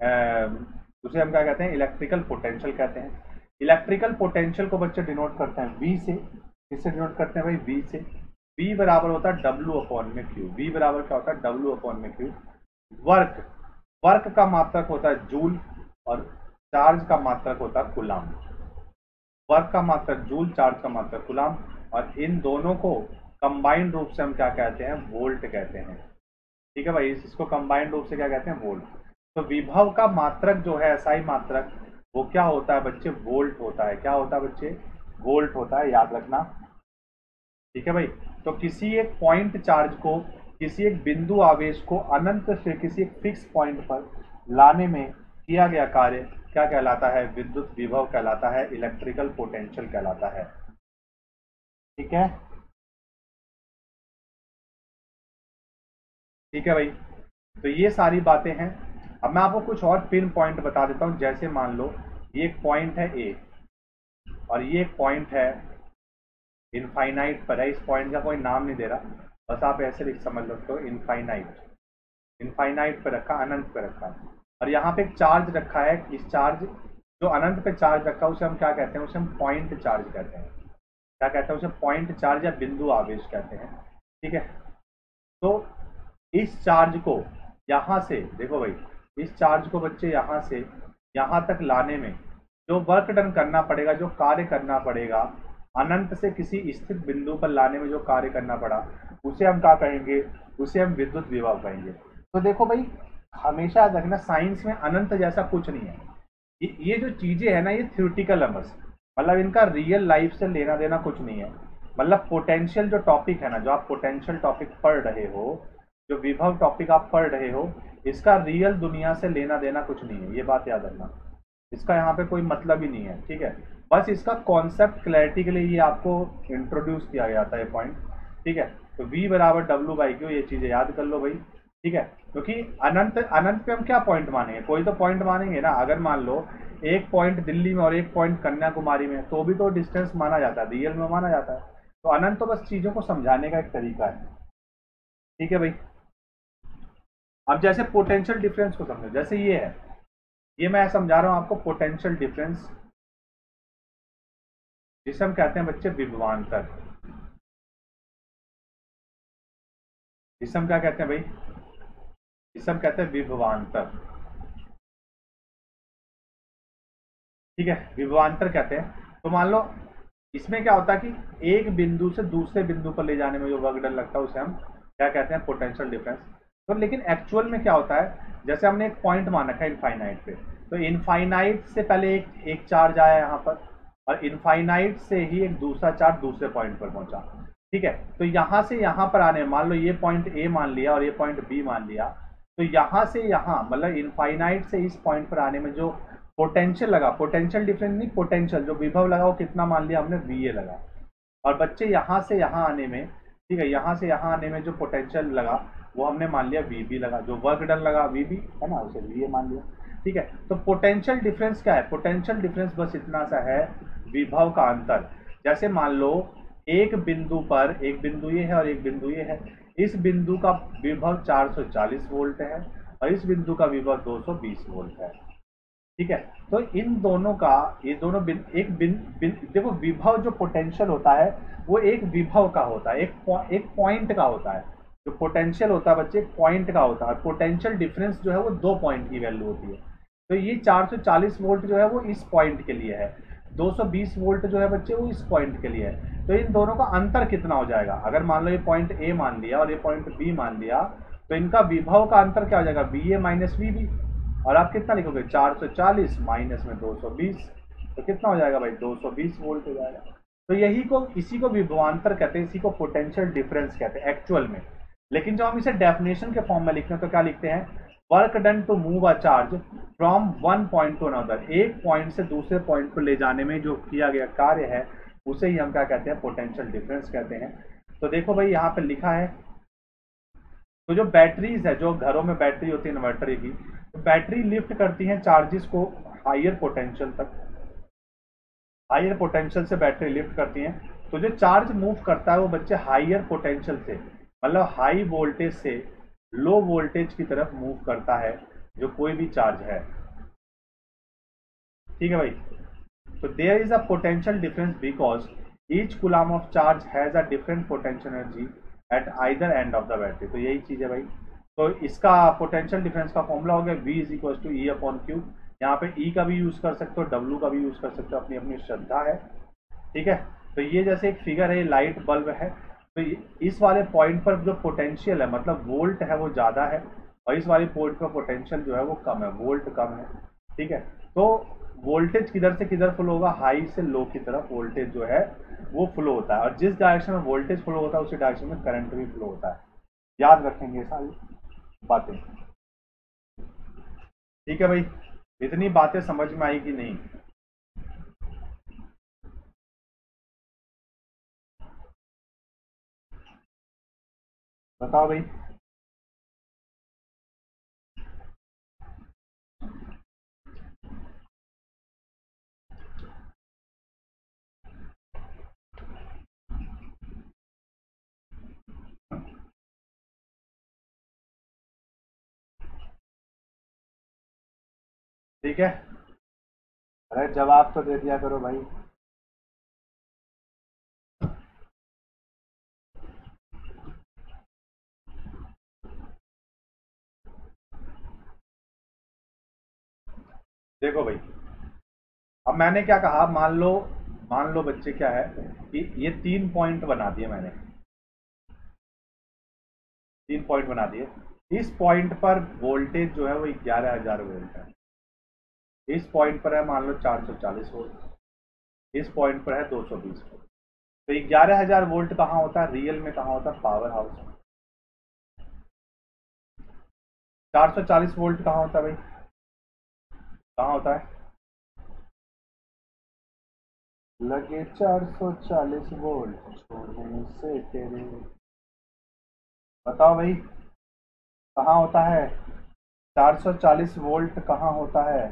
उसे हम क्या कहते हैं? इलेक्ट्रिकल पोटेंशियल कहते हैं। इलेक्ट्रिकल पोटेंशियल को बच्चे डिनोट करते हैं V से। किससे डिनोट करते हैं भाई? V से। V बराबर होता है W अपॉन में Q। V बराबर क्या होता है? W अपॉन में Q। वर्क, वर्क का मात्रक होता है जूल, और चार्ज का मात्रक होता है कूलाम। वर्क का मात्रक जूल, चार्ज का मात्रक कूलाम, और इन दोनों को कंबाइंड रूप से हम क्या कहते हैं? वोल्ट कहते हैं। ठीक है भाई, इसको कंबाइंड रूप से क्या कहते हैं? वोल्ट। तो विभव का मात्रक जो है, एसआई मात्रक, वो क्या होता है बच्चे? वोल्ट होता है। क्या होता है बच्चे? वोल्ट होता है, याद रखना। ठीक है भाई, तो किसी एक पॉइंट चार्ज को, किसी एक बिंदु आवेश को अनंत से किसी एक फिक्स पॉइंट पर लाने में किया गया कार्य क्या कहलाता है? विद्युत विभव कहलाता है, इलेक्ट्रिकल पोटेंशियल कहलाता है। ठीक है, ठीक है भाई, तो ये सारी बातें हैं। अब मैं आपको कुछ और पिन पॉइंट बता देता हूं। जैसे मान लो ये एक पॉइंट है ए, और ये एक पॉइंट है इनफाइनाइट पर है। इस पॉइंट का कोई नाम नहीं दे रहा, बस आप ऐसे लिख समझ सकते हो, इनफाइनाइट। इनफाइनाइट पे रखा, अनंत पे रखा, और यहाँ पे एक चार्ज रखा है। इस चार्ज, जो अनंत पे चार्ज रखा है, उसे हम क्या कहते हैं? उसे हम पॉइंट चार्ज कहते हैं। क्या कहते हैं? उसे पॉइंट चार्ज या बिंदु आवेश कहते हैं। ठीक है, तो इस चार्ज को यहाँ से, देखो भाई, इस चार्ज को बच्चे यहाँ से यहाँ तक लाने में जो वर्क डन करना पड़ेगा, जो कार्य करना पड़ेगा, अनंत से किसी स्थित बिंदु पर लाने में जो कार्य करना पड़ा, उसे हम क्या कहेंगे? उसे हम विद्युत विभव कहेंगे। तो देखो भाई, हमेशा याद रखना, साइंस में अनंत जैसा कुछ नहीं है। ये ये जो चीजें है ना, ये थ्योरेटिकल है बस, मतलब इनका रियल लाइफ से लेना देना कुछ नहीं है। मतलब पोटेंशियल जो टॉपिक है ना, जो आप पोटेंशियल टॉपिक पढ़ रहे हो, जो विभव टॉपिक आप पढ़ रहे हो, इसका रियल दुनिया से लेना देना कुछ नहीं है। ये बात याद रखना, इसका यहाँ पे कोई मतलब ही नहीं है। ठीक है, बस इसका कॉन्सेप्ट क्लैरिटी के लिए ये आपको इंट्रोड्यूस किया गया था, ये पॉइंट। ठीक है, तो V बराबर डब्ल्यू बाई क्यू, ये चीजें याद कर लो भाई। ठीक है, क्योंकि अनंत, अनंत पे हम क्या पॉइंट मानेंगे? कोई तो पॉइंट मानेंगे ना। अगर मान लो एक पॉइंट दिल्ली में और एक पॉइंट कन्याकुमारी में, तो भी तो डिस्टेंस माना जाता है, रियल में माना जाता है। तो अनंत तो बस चीजों को समझाने का एक तरीका है। ठीक है भाई, अब जैसे पोटेंशियल डिफरेंस को समझो, जैसे ये है, ये मैं समझा रहा हूं आपको पोटेंशियल डिफरेंस, जिसे हम कहते हैं बच्चे विभवांतर। जिसे हम क्या कहते हैं भाई? जिसे हम कहते हैं विभवांतर। ठीक है, विभवांतर कहते हैं। तो मान लो इसमें क्या होता है कि एक बिंदु से दूसरे बिंदु पर ले जाने में जो वर्क डन लगता है उसे हम क्या कहते हैं, पोटेंशियल डिफरेंस। तो लेकिन एक्चुअल में क्या होता है, जैसे हमने एक पॉइंट मान रखा है इनफाइनाइट पे, तो इनफाइनाइट से पहले एक एक चार्ज आया यहाँ पर, और इनफाइनाइट से ही एक दूसरा चार्ज दूसरे पॉइंट पर पहुंचा, ठीक है। तो यहाँ से यहाँ पर आने, मान लो ये पॉइंट ए मान लिया और ये पॉइंट बी मान लिया, तो यहाँ से यहाँ मतलब इनफाइनाइट से इस पॉइंट पर आने में जो पोटेंशियल लगा, पोटेंशियल डिफरेंस नहीं, पोटेंशियल जो विभव लगा वो कितना मान लिया हमने, वी ए लगा। और बच्चे यहाँ से यहाँ आने में, ठीक है, यहाँ से यहाँ आने में जो पोटेंशियल लगा वो हमने मान लिया वी बी लगा, जो वर्क डन लगा वी बी है ना, उसे वी ए मान लिया, ठीक है। तो पोटेंशियल डिफरेंस क्या है, पोटेंशियल डिफरेंस बस इतना सा है, विभव का अंतर। जैसे मान लो एक बिंदु पर, एक बिंदु ये है और एक बिंदु ये है, इस बिंदु का विभव चार सौ चालीस वोल्ट है और इस बिंदु का विभव दो सौ बीस वोल्ट है, ठीक है। तो इन दोनों का, ये दोनों बिन, एक बिन, बिन, देखो विभव जो पोटेंशियल होता है वो एक विभव का होता है, एक पॉ, एक पॉइंट का होता है। जो पोटेंशियल होता है बच्चे पॉइंट का होता है, पोटेंशियल डिफरेंस जो है वो दो पॉइंट की वैल्यू होती है। तो ये चार सौ चालीस वोल्ट जो है वो इस पॉइंट के लिए है, दो सौ बीस वोल्ट जो है बच्चे वो इस पॉइंट के लिए है। तो इन दोनों का अंतर कितना हो जाएगा, अगर मान लो ये पॉइंट ए मान लिया और ये पॉइंट बी मान लिया, तो इनका विभव का अंतर क्या हो जाएगा, V A minus V B. और आप कितना लिखोगे, चार सौ चालीस माइनस में दो सौ बीस, तो कितना हो जाएगा भाई, दो सौ बीस वोल्ट हो जाएगा। तो यही को, इसी को विभवांतर कहते हैं, इसी को पोटेंशियल डिफरेंस कहते हैं एक्चुअल में। लेकिन जब हम इसे डेफिनेशन के फॉर्म में लिखते हैं तो क्या लिखते हैं, work done to move a charge from one point to another, एक पॉइंट से दूसरे पॉइंट पर ले जाने में जो किया गया कार्य है उसे ही हम क्या कहते हैं, पोटेंशियल डिफरेंस कहते हैं। तो देखो भाई यहाँ पे लिखा है, तो जो बैटरीज है, जो घरों में बैटरी होती है इन्वर्टर की, तो बैटरी लिफ्ट करती हैं चार्जेस को हायर पोटेंशियल तक, हायर पोटेंशियल से बैटरी लिफ्ट करती हैं। तो जो चार्ज मूव करता है वो बच्चे हायर पोटेंशियल से, मतलब हाई वोल्टेज से लो वोल्टेज की तरफ मूव करता है जो कोई भी चार्ज है, ठीक है भाई। तो there is a potential difference because each coulomb of charge has a different potential energy at either end of the battery. तो यही चीज है भाई। तो इसका पोटेंशियल डिफरेंस का फॉर्मूला हो गया V is equal to E upon Q. यहाँ पे E का भी यूज कर सकते हो, W का भी यूज कर सकते हो, अपनी अपनी श्रद्धा है, ठीक है। तो ये जैसे एक फिगर है, लाइट बल्ब है, तो इस वाले पॉइंट पर जो पोटेंशियल है मतलब वोल्ट है वो ज्यादा है, और इस वाले पॉइंट पर पोटेंशियल जो है वो कम है, वोल्ट कम है, ठीक है। तो वोल्टेज किधर से किधर फ्लो होगा, हाई से लो की तरफ वोल्टेज जो है वो फ्लो होता है, और जिस डायरेक्शन में वोल्टेज फ्लो होता है उसी डायरेक्शन में करंट भी फ्लो होता है। याद रखेंगे सारी बातें, ठीक है भाई। इतनी बातें समझ में आई कि नहीं, बताओ भाई। ठीक है, अरे जवाब तो दे दिया करो भाई। देखो भाई, अब मैंने क्या कहा, मान लो मान लो बच्चे क्या है कि ये तीन पॉइंट बना दिए मैंने, तीन पॉइंट बना दिए। इस पॉइंट पर वोल्टेज जो है वो ग्यारह हजार वोल्ट है, इस पॉइंट पर है मान लो चार सौ चालीस वोल्ट, इस पॉइंट पर है दो सौ बीस वोल्ट। तो ग्यारह हजार वोल्ट कहाँ होता है, रियल में कहाँ होता है, पावर हाउस में। चार सौ चालीस वोल्ट कहाँ होता है भाई, कहाँ होता है, लगे चार सौ चालीस वोल्ट छोड़ने से तेरे, बताओ भाई कहाँ होता है, चार सौ चालीस वोल्ट कहाँ होता है।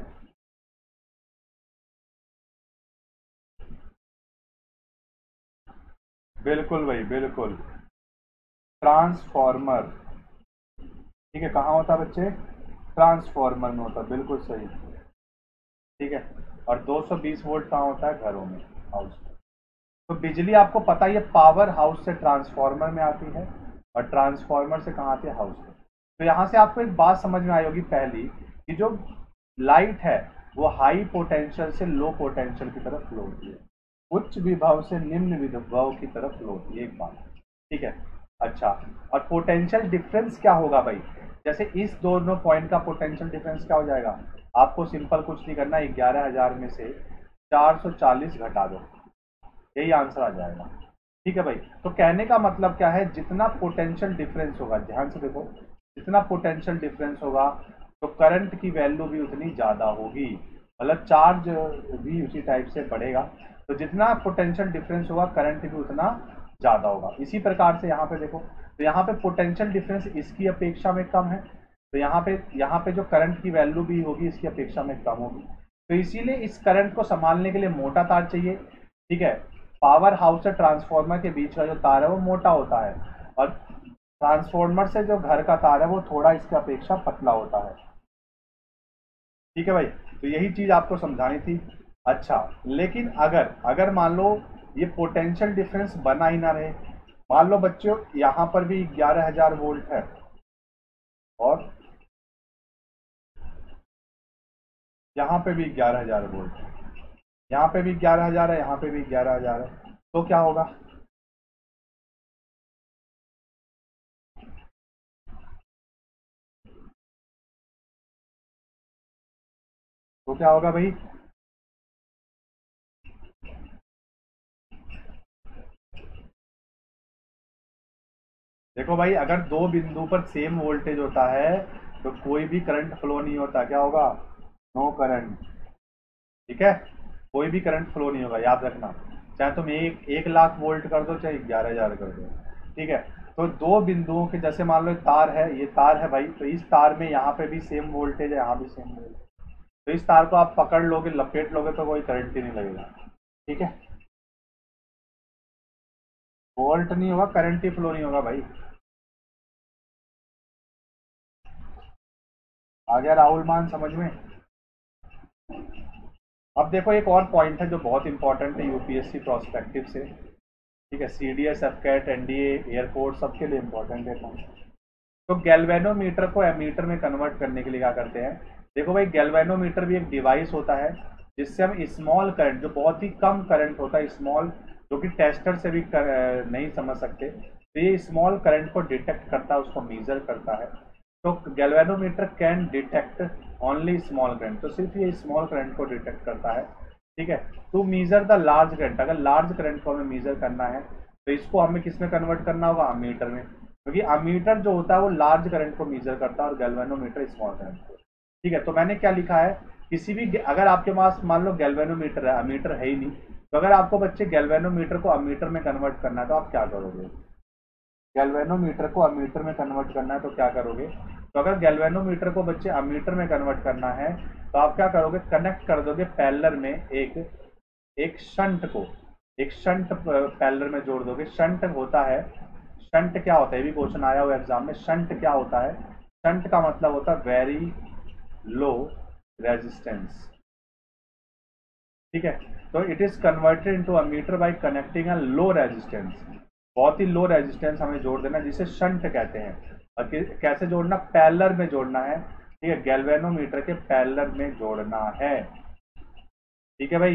बिल्कुल भाई बिल्कुल, ट्रांसफॉर्मर, ठीक है, कहाँ होता है बच्चे, ट्रांसफॉर्मर में होता है, बिल्कुल सही, ठीक है। और दो सौ बीस वोल्ट कहाँ होता है, घरों में, हाउस में। तो बिजली आपको पता ही है पावर हाउस से ट्रांसफॉर्मर में आती है और ट्रांसफॉर्मर से कहाँ आती है, हाउस में। तो यहाँ से आपको एक बात समझ में आई होगी पहली, कि जो लाइट है वो हाई पोटेंशियल से लो पोटेंशियल की तरफ फ्लो होती है, उच्च विभव से निम्न विभव की तरफ फ्लो होती है, एक बात, ठीक है। अच्छा, और पोटेंशियल डिफरेंस क्या होगा भाई, जैसे इस दोनों पॉइंट का पोटेंशियल डिफरेंस क्या हो जाएगा, आपको सिंपल कुछ नहीं करना, ग्यारह हजार में से चार सौ चालीस घटा दो, यही आंसर आ जाएगा, ठीक है भाई। तो कहने का मतलब क्या है, जितना पोटेंशियल डिफरेंस होगा, ध्यान से देखो, जितना पोटेंशियल डिफरेंस होगा तो करंट की वैल्यू भी उतनी ज़्यादा होगी, मतलब चार्ज भी उसी टाइप से बढ़ेगा, तो जितना पोटेंशियल डिफरेंस होगा करंट भी उतना ज़्यादा होगा। इसी प्रकार से यहाँ पे देखो, तो यहाँ पे पोटेंशियल डिफरेंस इसकी अपेक्षा में कम है, तो यहाँ पे यहाँ पे जो करंट की वैल्यू भी होगी इसकी अपेक्षा में कम होगी, तो इसीलिए इस करंट को संभालने के लिए मोटा तार चाहिए, ठीक है। पावर हाउस से ट्रांसफार्मर के बीच का जो तार है वो मोटा होता है, और ट्रांसफार्मर से जो घर का तार है वो थोड़ा इसकी अपेक्षा पतला होता है, ठीक है भाई। तो यही चीज आपको समझानी थी। अच्छा, लेकिन अगर अगर मान लो ये पोटेंशियल डिफरेंस बना ही ना रहे, मान लो बच्चों यहाँ पर भी ग्यारह हजार वोल्ट है और यहाँ पे भी ग्यारह हजार वोल्ट है, यहाँ पे भी ग्यारह हजार है, यहाँ पे भी ग्यारह हजार है, तो क्या होगा, तो क्या होगा भाई, देखो भाई, अगर दो बिंदु पर सेम वोल्टेज होता है तो कोई भी करंट फ्लो नहीं होता, क्या होगा, नो करंट, ठीक है, कोई भी करंट फ्लो नहीं होगा, याद रखना, चाहे तुम एक एक लाख वोल्ट कर दो चाहे ग्यारह हजार कर दो, ठीक है। तो दो बिंदुओं के, जैसे मान लो तार है, ये तार है भाई, तो इस तार में यहाँ पे भी सेम वोल्टेज है, यहाँ भी सेम वोल्टेज, तो इस तार को आप पकड़ लोगे, लपेट लोगे तो कोई करंट ही नहीं लगेगा, ठीक है, वोल्ट नहीं होगा, करंट ही फ्लो नहीं होगा भाई। आ गया राहुल मान समझ में। अब देखो एक और पॉइंट है जो बहुत इंपॉर्टेंट है यूपीएससी प्रोस्पेक्टिव से, ठीक है, सीडीएस, एफकैट, एनडीए, एयरफोर्स सबके लिए इंपॉर्टेंट है पॉइंट। तो गैल्वेनोमीटर को एमीटर में कन्वर्ट करने के लिए क्या करते हैं, देखो भाई, गैल्वेनोमीटर भी एक डिवाइस होता है जिससे हम स्मॉल करंट, जो बहुत ही कम करंट होता है, स्मॉल, जो कि टेस्टर से भी कर, नहीं समझ सकते, तो ये स्मॉल करंट को डिटेक्ट करता है, उसको मेजर करता है। तो galvanometer can detect only small current, तो सिर्फ ये स्मॉल करंट को डिटेक्ट करता है, ठीक है। To measure the large current, अगर लार्ज करंट को हमें मेजर करना है तो इसको हमें किस में कन्वर्ट करना होगा, अमीटर में, क्योंकि अमीटर जो होता है वो लार्ज करंट को मेजर करता है और गैल्वेनोमीटर स्मॉल करंट को, ठीक है। तो मैंने क्या लिखा है, किसी भी, अगर आपके पास मान लो गैल्वेनोमीटर है, अमीटर है ही नहीं, तो अगर आपको बच्चे गैल्वेनोमीटर को अमीटर में कन्वर्ट करना है तो आप क्या करोगे, गैल्वेनोमीटर को अमीटर में कन्वर्ट करना है तो क्या करोगे, तो अगर गैल्वेनोमीटर को बच्चे अमीटर में कन्वर्ट करना है तो आप क्या करोगे, कनेक्ट कर दोगे पैरेलल में एक एक शंट को, एक शंट पैरेलल में जोड़ दोगे। शंट होता है, शंट क्या होता है, ये भी क्वेश्चन आया हुआ एग्जाम में, शंट क्या होता है, शंट का मतलब होता है वेरी लो रेजिस्टेंस, ठीक है। तो it is converted into ammeter by connecting a low resistance, बहुत ही लो रेजिस्टेंस हमें जोड़ देना, जिसे शंट कहते हैं। और कैसे जोड़ना, पैरेलल में जोड़ना है, ठीक है, गैल्वेनोमीटर के पैरेलल में जोड़ना है, ठीक है भाई।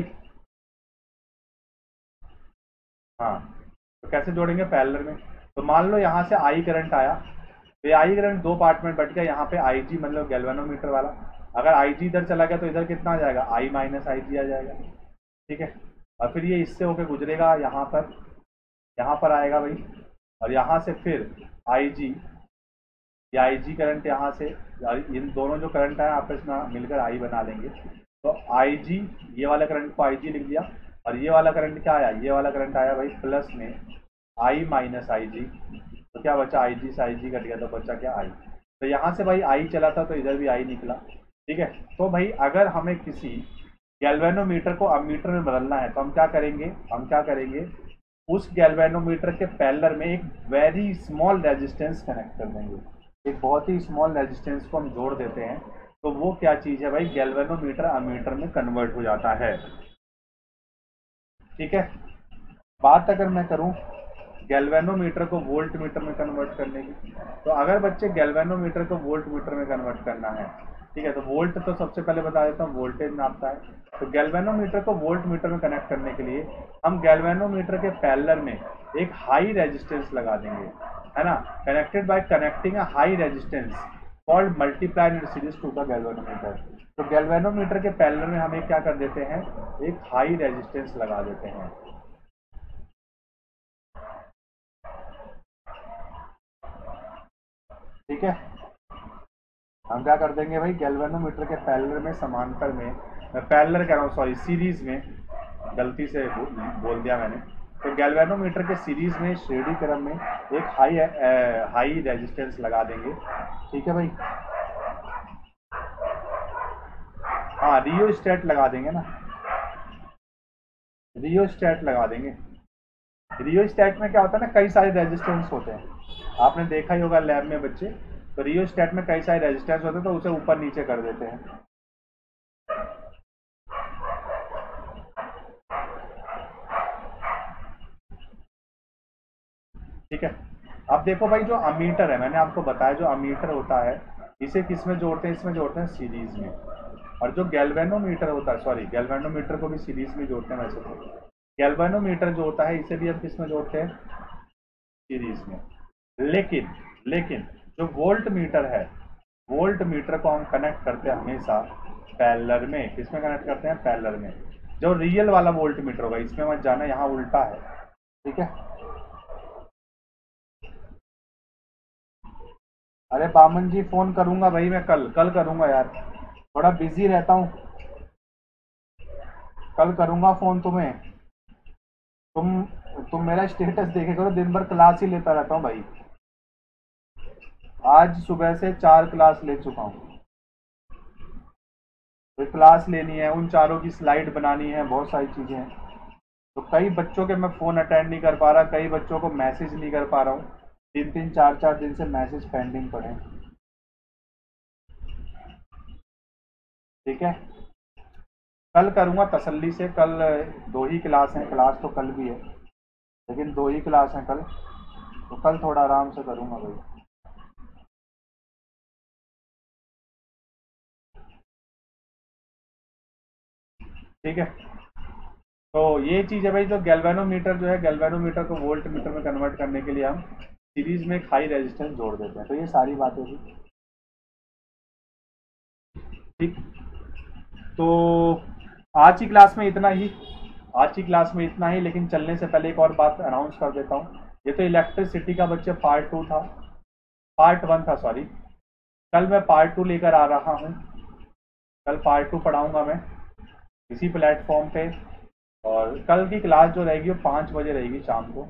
हाँ, तो कैसे जोड़ेंगे, पैरेलल में, तो मान लो यहाँ से आई करंट आया, तो ये आई करंट दो पार्ट में बट गया, यहाँ पे आई जी मतलब गैल्वेनोमीटर वाला, अगर आई जी इधर चला गया तो इधर कितना आ जाएगा, आई माइनस आई जी आ जाएगा, ठीक है। और फिर ये इससे होकर गुजरेगा यहाँ पर, यहाँ पर आएगा भाई, और यहाँ से फिर आई जी, ये आई जी करंट यहाँ से, इन दोनों जो करंट है आपस में मिलकर आई बना लेंगे, तो आई जी, ये वाला करंट को आई जी लिख दिया, और ये वाला करंट क्या आया, ये वाला करंट आया भाई प्लस में आई माइनस आई जी, तो क्या बचा, आई जी से आई जी कट गया तो बचा क्या, आई। तो यहाँ से भाई आई चला था तो इधर भी आई निकला, ठीक है। तो भाई अगर हमें किसी गैल्वेनोमीटर को अमीटर में बदलना है तो हम क्या करेंगे, हम क्या करेंगे, उस गैल्वेनोमीटर के पैरेलल में एक वेरी स्मॉल रेजिस्टेंस कनेक्ट कर देंगे, एक बहुत ही स्मॉल रेजिस्टेंस को हम जोड़ देते हैं, तो वो क्या चीज है भाई, गैल्वेनोमीटर अमीटर में कन्वर्ट हो जाता है, ठीक है। बात अगर मैं करूं गैल्वेनोमीटर को वोल्ट मीटर में कन्वर्ट करने की, तो अगर बच्चे गैल्वेनोमीटर को वोल्ट मीटर में कन्वर्ट करना है, तो क्या करेंगे, हम क्या करेंगे, उस गैल्वेनोमीटर के पैरेलल में एक वेरी स्मॉल रेजिस्टेंस कनेक्ट कर देंगे, एक बहुत ही स्मॉल रेजिस्टेंस को हम जोड़ देते हैं, तो वो क्या चीज है भाई, गैल्वेनोमीटर अमीटर में कन्वर्ट होता है, ठीक है। बात अगर मैं करूं गैल्वेनोमीटर को वोल्ट मीटर में कन्वर्ट करने की, तो अगर बच्चे गैल्वेनोमीटर को वोल्ट मीटर में कन्वर्ट करना है, ठीक है, तो वोल्ट तो सबसे पहले बता देता हूँ, वोल्टेज नापता है। तो गैल्वेनोमीटर को वोल्ट मीटर में कनेक्ट करने के लिए हम गैल्वेनोमीटर के पैरेलल में एक हाई रेजिस्टेंस लगा देंगे, है ना, connected by connecting a high resistance called multiplier in series to the galvanometer. तो गैल्वेनोमीटर के पैरेलल में हम एक क्या कर देते हैं, एक हाई रेजिस्टेंस लगा देते हैं। ठीक है, हम क्या कर देंगे भाई, गैल्वेनोमीटर के पैरेलल में समांतर में, मैं पैरेलल कह रहा हूँ सॉरी सीरीज में, गलती से बोल दिया मैंने। तो गैल्वेनोमीटर के सीरीज में श्रेणी क्रम में एक हाई हाई रेजिस्टेंस लगा देंगे। ठीक है भाई, हाँ रियोस्टेट लगा देंगे ना, रियोस्टेट लगा देंगे। रियोस्टेट में क्या होता है ना, कई सारे रेजिस्टेंस होते हैं, आपने देखा ही होगा लैब में बच्चे, तो रियोस्टेट में कई सारे रेजिस्टेंस होते हैं, तो उसे ऊपर नीचे कर देते हैं। ठीक है, अब देखो भाई, जो अमीटर है, मैंने आपको बताया जो अमीटर होता है इसे किस में जोड़ते हैं, इसमें जोड़ते हैं सीरीज में। और जो गैल्वेनोमीटर होता है, सॉरी गैल्वेनोमीटर को भी सीरीज में जोड़ते हैं वैसे तो, गैल्वेनोमीटर जो होता है इसे भी हम किस में जोड़ते हैं, सीरीज में। लेकिन लेकिन जो वोल्ट मीटर है, वोल्ट मीटर को हम कनेक्ट करते हैं हमेशा पैरेलल में। किस में कनेक्ट करते हैं, पैरेलल में। जो रियल वाला वोल्ट मीटर होगा, इसमें मत जाना, यहाँ उल्टा है। ठीक है, अरे बामन जी फोन करूंगा भाई, मैं कल कल करूंगा यार, थोड़ा बिजी रहता हूँ, कल करूंगा फोन तुम्हें। तुम तुम मेरा स्टेटस देखे करो, दिन भर क्लास ही लेता रहता हूँ भाई। आज सुबह से चार क्लास ले चुका हूँ, तो क्लास लेनी है, उन चारों की स्लाइड बनानी है, बहुत सारी चीजें हैं। तो कई बच्चों के मैं फोन अटेंड नहीं कर पा रहा, कई बच्चों को मैसेज नहीं कर पा रहा हूँ, तीन तीन चार चार दिन से मैसेज पेंडिंग पड़े हैं। ठीक है, कल करूँगा तसल्ली से, कल दो ही क्लास हैं, क्लास तो कल भी है लेकिन दो ही क्लास हैं कल, तो कल थोड़ा आराम से करूँगा भाई। ठीक है, तो ये चीज़ है भाई, जो गैल्वेनोमीटर जो है, गैल्वेनोमीटर को वोल्ट मीटर में कन्वर्ट करने के लिए हम सीरीज में एक हाई रेजिस्टेंस जोड़ देते हैं। तो ये सारी बातें थी। ठीक, तो आज की क्लास में इतना ही, आज की क्लास में इतना ही। लेकिन चलने से पहले एक और बात अनाउंस कर देता हूँ, ये तो इलेक्ट्रिसिटी का बच्चे पार्ट टू था, पार्ट वन था सॉरी, कल मैं पार्ट टू लेकर आ रहा हूँ। कल पार्ट टू पढ़ाऊँगा मैं इसी प्लेटफॉर्म पे, और कल की क्लास जो रहेगी वो पाँच बजे रहेगी शाम को।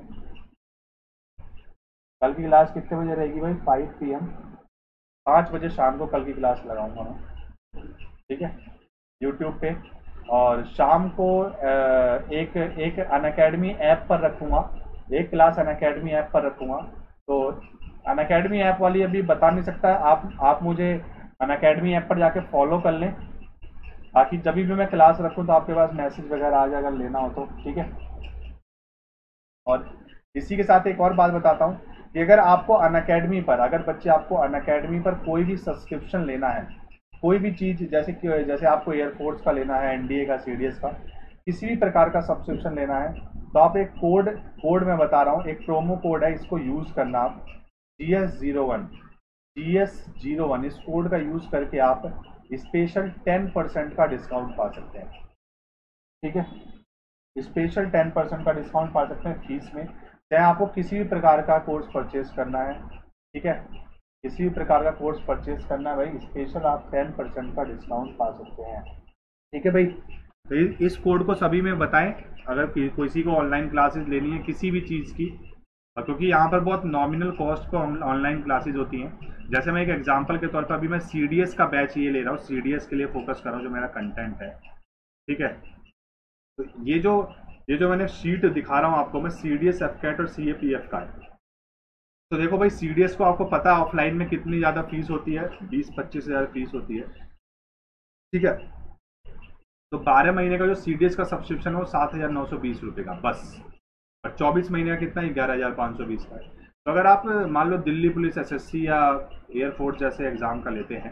कल की क्लास कितने बजे रहेगी भाई, फाइव पी एम, पाँच बजे शाम को कल की क्लास लगाऊंगा मैं। ठीक है, यूट्यूब पे। और शाम को एक एक अनअकैडमी ऐप पर रखूँगा, एक क्लास अनअकैडमी ऐप पर रखूँगा। तो अनअकैडमी ऐप वाली अभी बता नहीं सकता, आप आप मुझे अनअकैडमी ऐप पर जाके फॉलो कर लें, ताकि जब भी मैं क्लास रखूँ तो आपके पास मैसेज वगैरह आ जाए अगर लेना हो तो। ठीक है, और इसी के साथ एक और बात बताता हूँ कि अगर आपको अनअकैडमी पर, अगर बच्चे आपको अनअकैडमी पर कोई भी सब्सक्रिप्शन लेना है, कोई भी चीज़, जैसे कि जैसे आपको एयरफोर्स का लेना है, एनडीए का, सीडीएस का, किसी भी प्रकार का सब्सक्रिप्शन लेना है, तो आप एक कोड कोड मैं बता रहा हूँ, एक प्रोमो कोड है, इसको यूज़ करना आप, G S zero one G S zero one, इस कोड का यूज़ करके आप स्पेशल टेन परसेंट का डिस्काउंट पा सकते हैं। ठीक है, स्पेशल टेन परसेंट का डिस्काउंट पा सकते हैं फीस में, चाहे आपको किसी भी प्रकार का कोर्स परचेज करना है। ठीक है, किसी भी प्रकार का कोर्स परचेज करना है भाई, स्पेशल आप टेन परसेंट का डिस्काउंट पा सकते हैं। ठीक है भाई, तो इस कोड को सभी में बताएं अगर किसी को ऑनलाइन क्लासेस लेनी है किसी भी चीज़ की, क्योंकि यहाँ पर बहुत नॉमिनल कॉस्ट पर ऑनलाइन क्लासेस होती हैं। जैसे मैं एक एग्जांपल के तौर पर अभी मैं सी डी एस का बैच ये ले रहा हूँ, सी डी एस के लिए फोकस कर रहा हूँ, जो मेरा कंटेंट है। ठीक है, तो ये जो ये जो मैंने शीट दिखा रहा हूँ आपको, मैं C D S, F cat और सी ए पी एफ का है। तो देखो भाई, सी डी एस को आपको पता है ऑफलाइन में कितनी ज़्यादा फीस होती है, बीस पच्चीस हज़ार फीस होती है। ठीक है, तो बारह महीने का जो सी डी एस का सब्सक्रिप्शन है वो सात हज़ार नौ सौ बीस रुपये का बस, और चौबीस महीने का कितना, ग्यारह हज़ार पाँच सौ बीस का है। तो अगर आप मान लो Delhi police, S S C या एयरफोर्स जैसे एग्ज़ाम का लेते हैं,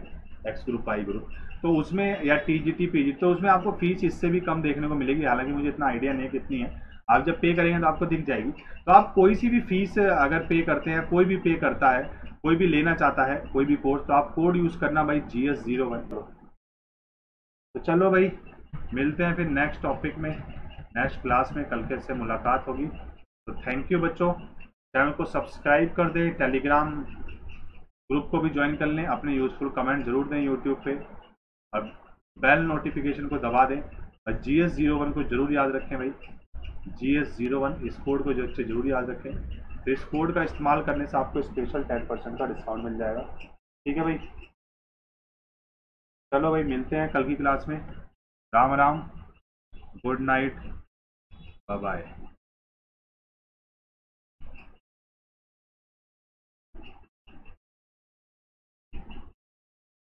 एक्स ग्रुप वाई ग्रुप, तो उसमें या T G T P G, T उसमें आपको फीस इससे भी कम देखने को मिलेगी। हालांकि मुझे इतना आइडिया नहीं है कितनी है, आप जब पे करेंगे तो आपको दिख जाएगी। तो आप कोई सी भी फीस अगर पे करते हैं, कोई भी पे करता है, कोई भी लेना चाहता है कोई भी कोर्स, तो आप कोड यूज़ करना भाई जी एस जीरो वन। तो चलो भाई मिलते हैं फिर नेक्स्ट टॉपिक में, नेक्स्ट क्लास में, कल के से मुलाकात होगी। तो थैंक यू बच्चों, चैनल को सब्सक्राइब कर दें, टेलीग्राम ग्रुप को भी ज्वाइन कर लें, अपने यूजफुल कमेंट जरूर दें यूट्यूब पे, और बेल नोटिफिकेशन को दबा दें। और जी एस जीरो वन को जरूर याद रखें भाई, जी एस जीरो वन इस कोड को जो जरूर याद रखें। तो इस कोड का इस्तेमाल करने से आपको स्पेशल टेन परसेंट का डिस्काउंट मिल जाएगा। ठीक है भाई, चलो भाई मिलते हैं कल की क्लास में। Ram Ram, good night, bye bye.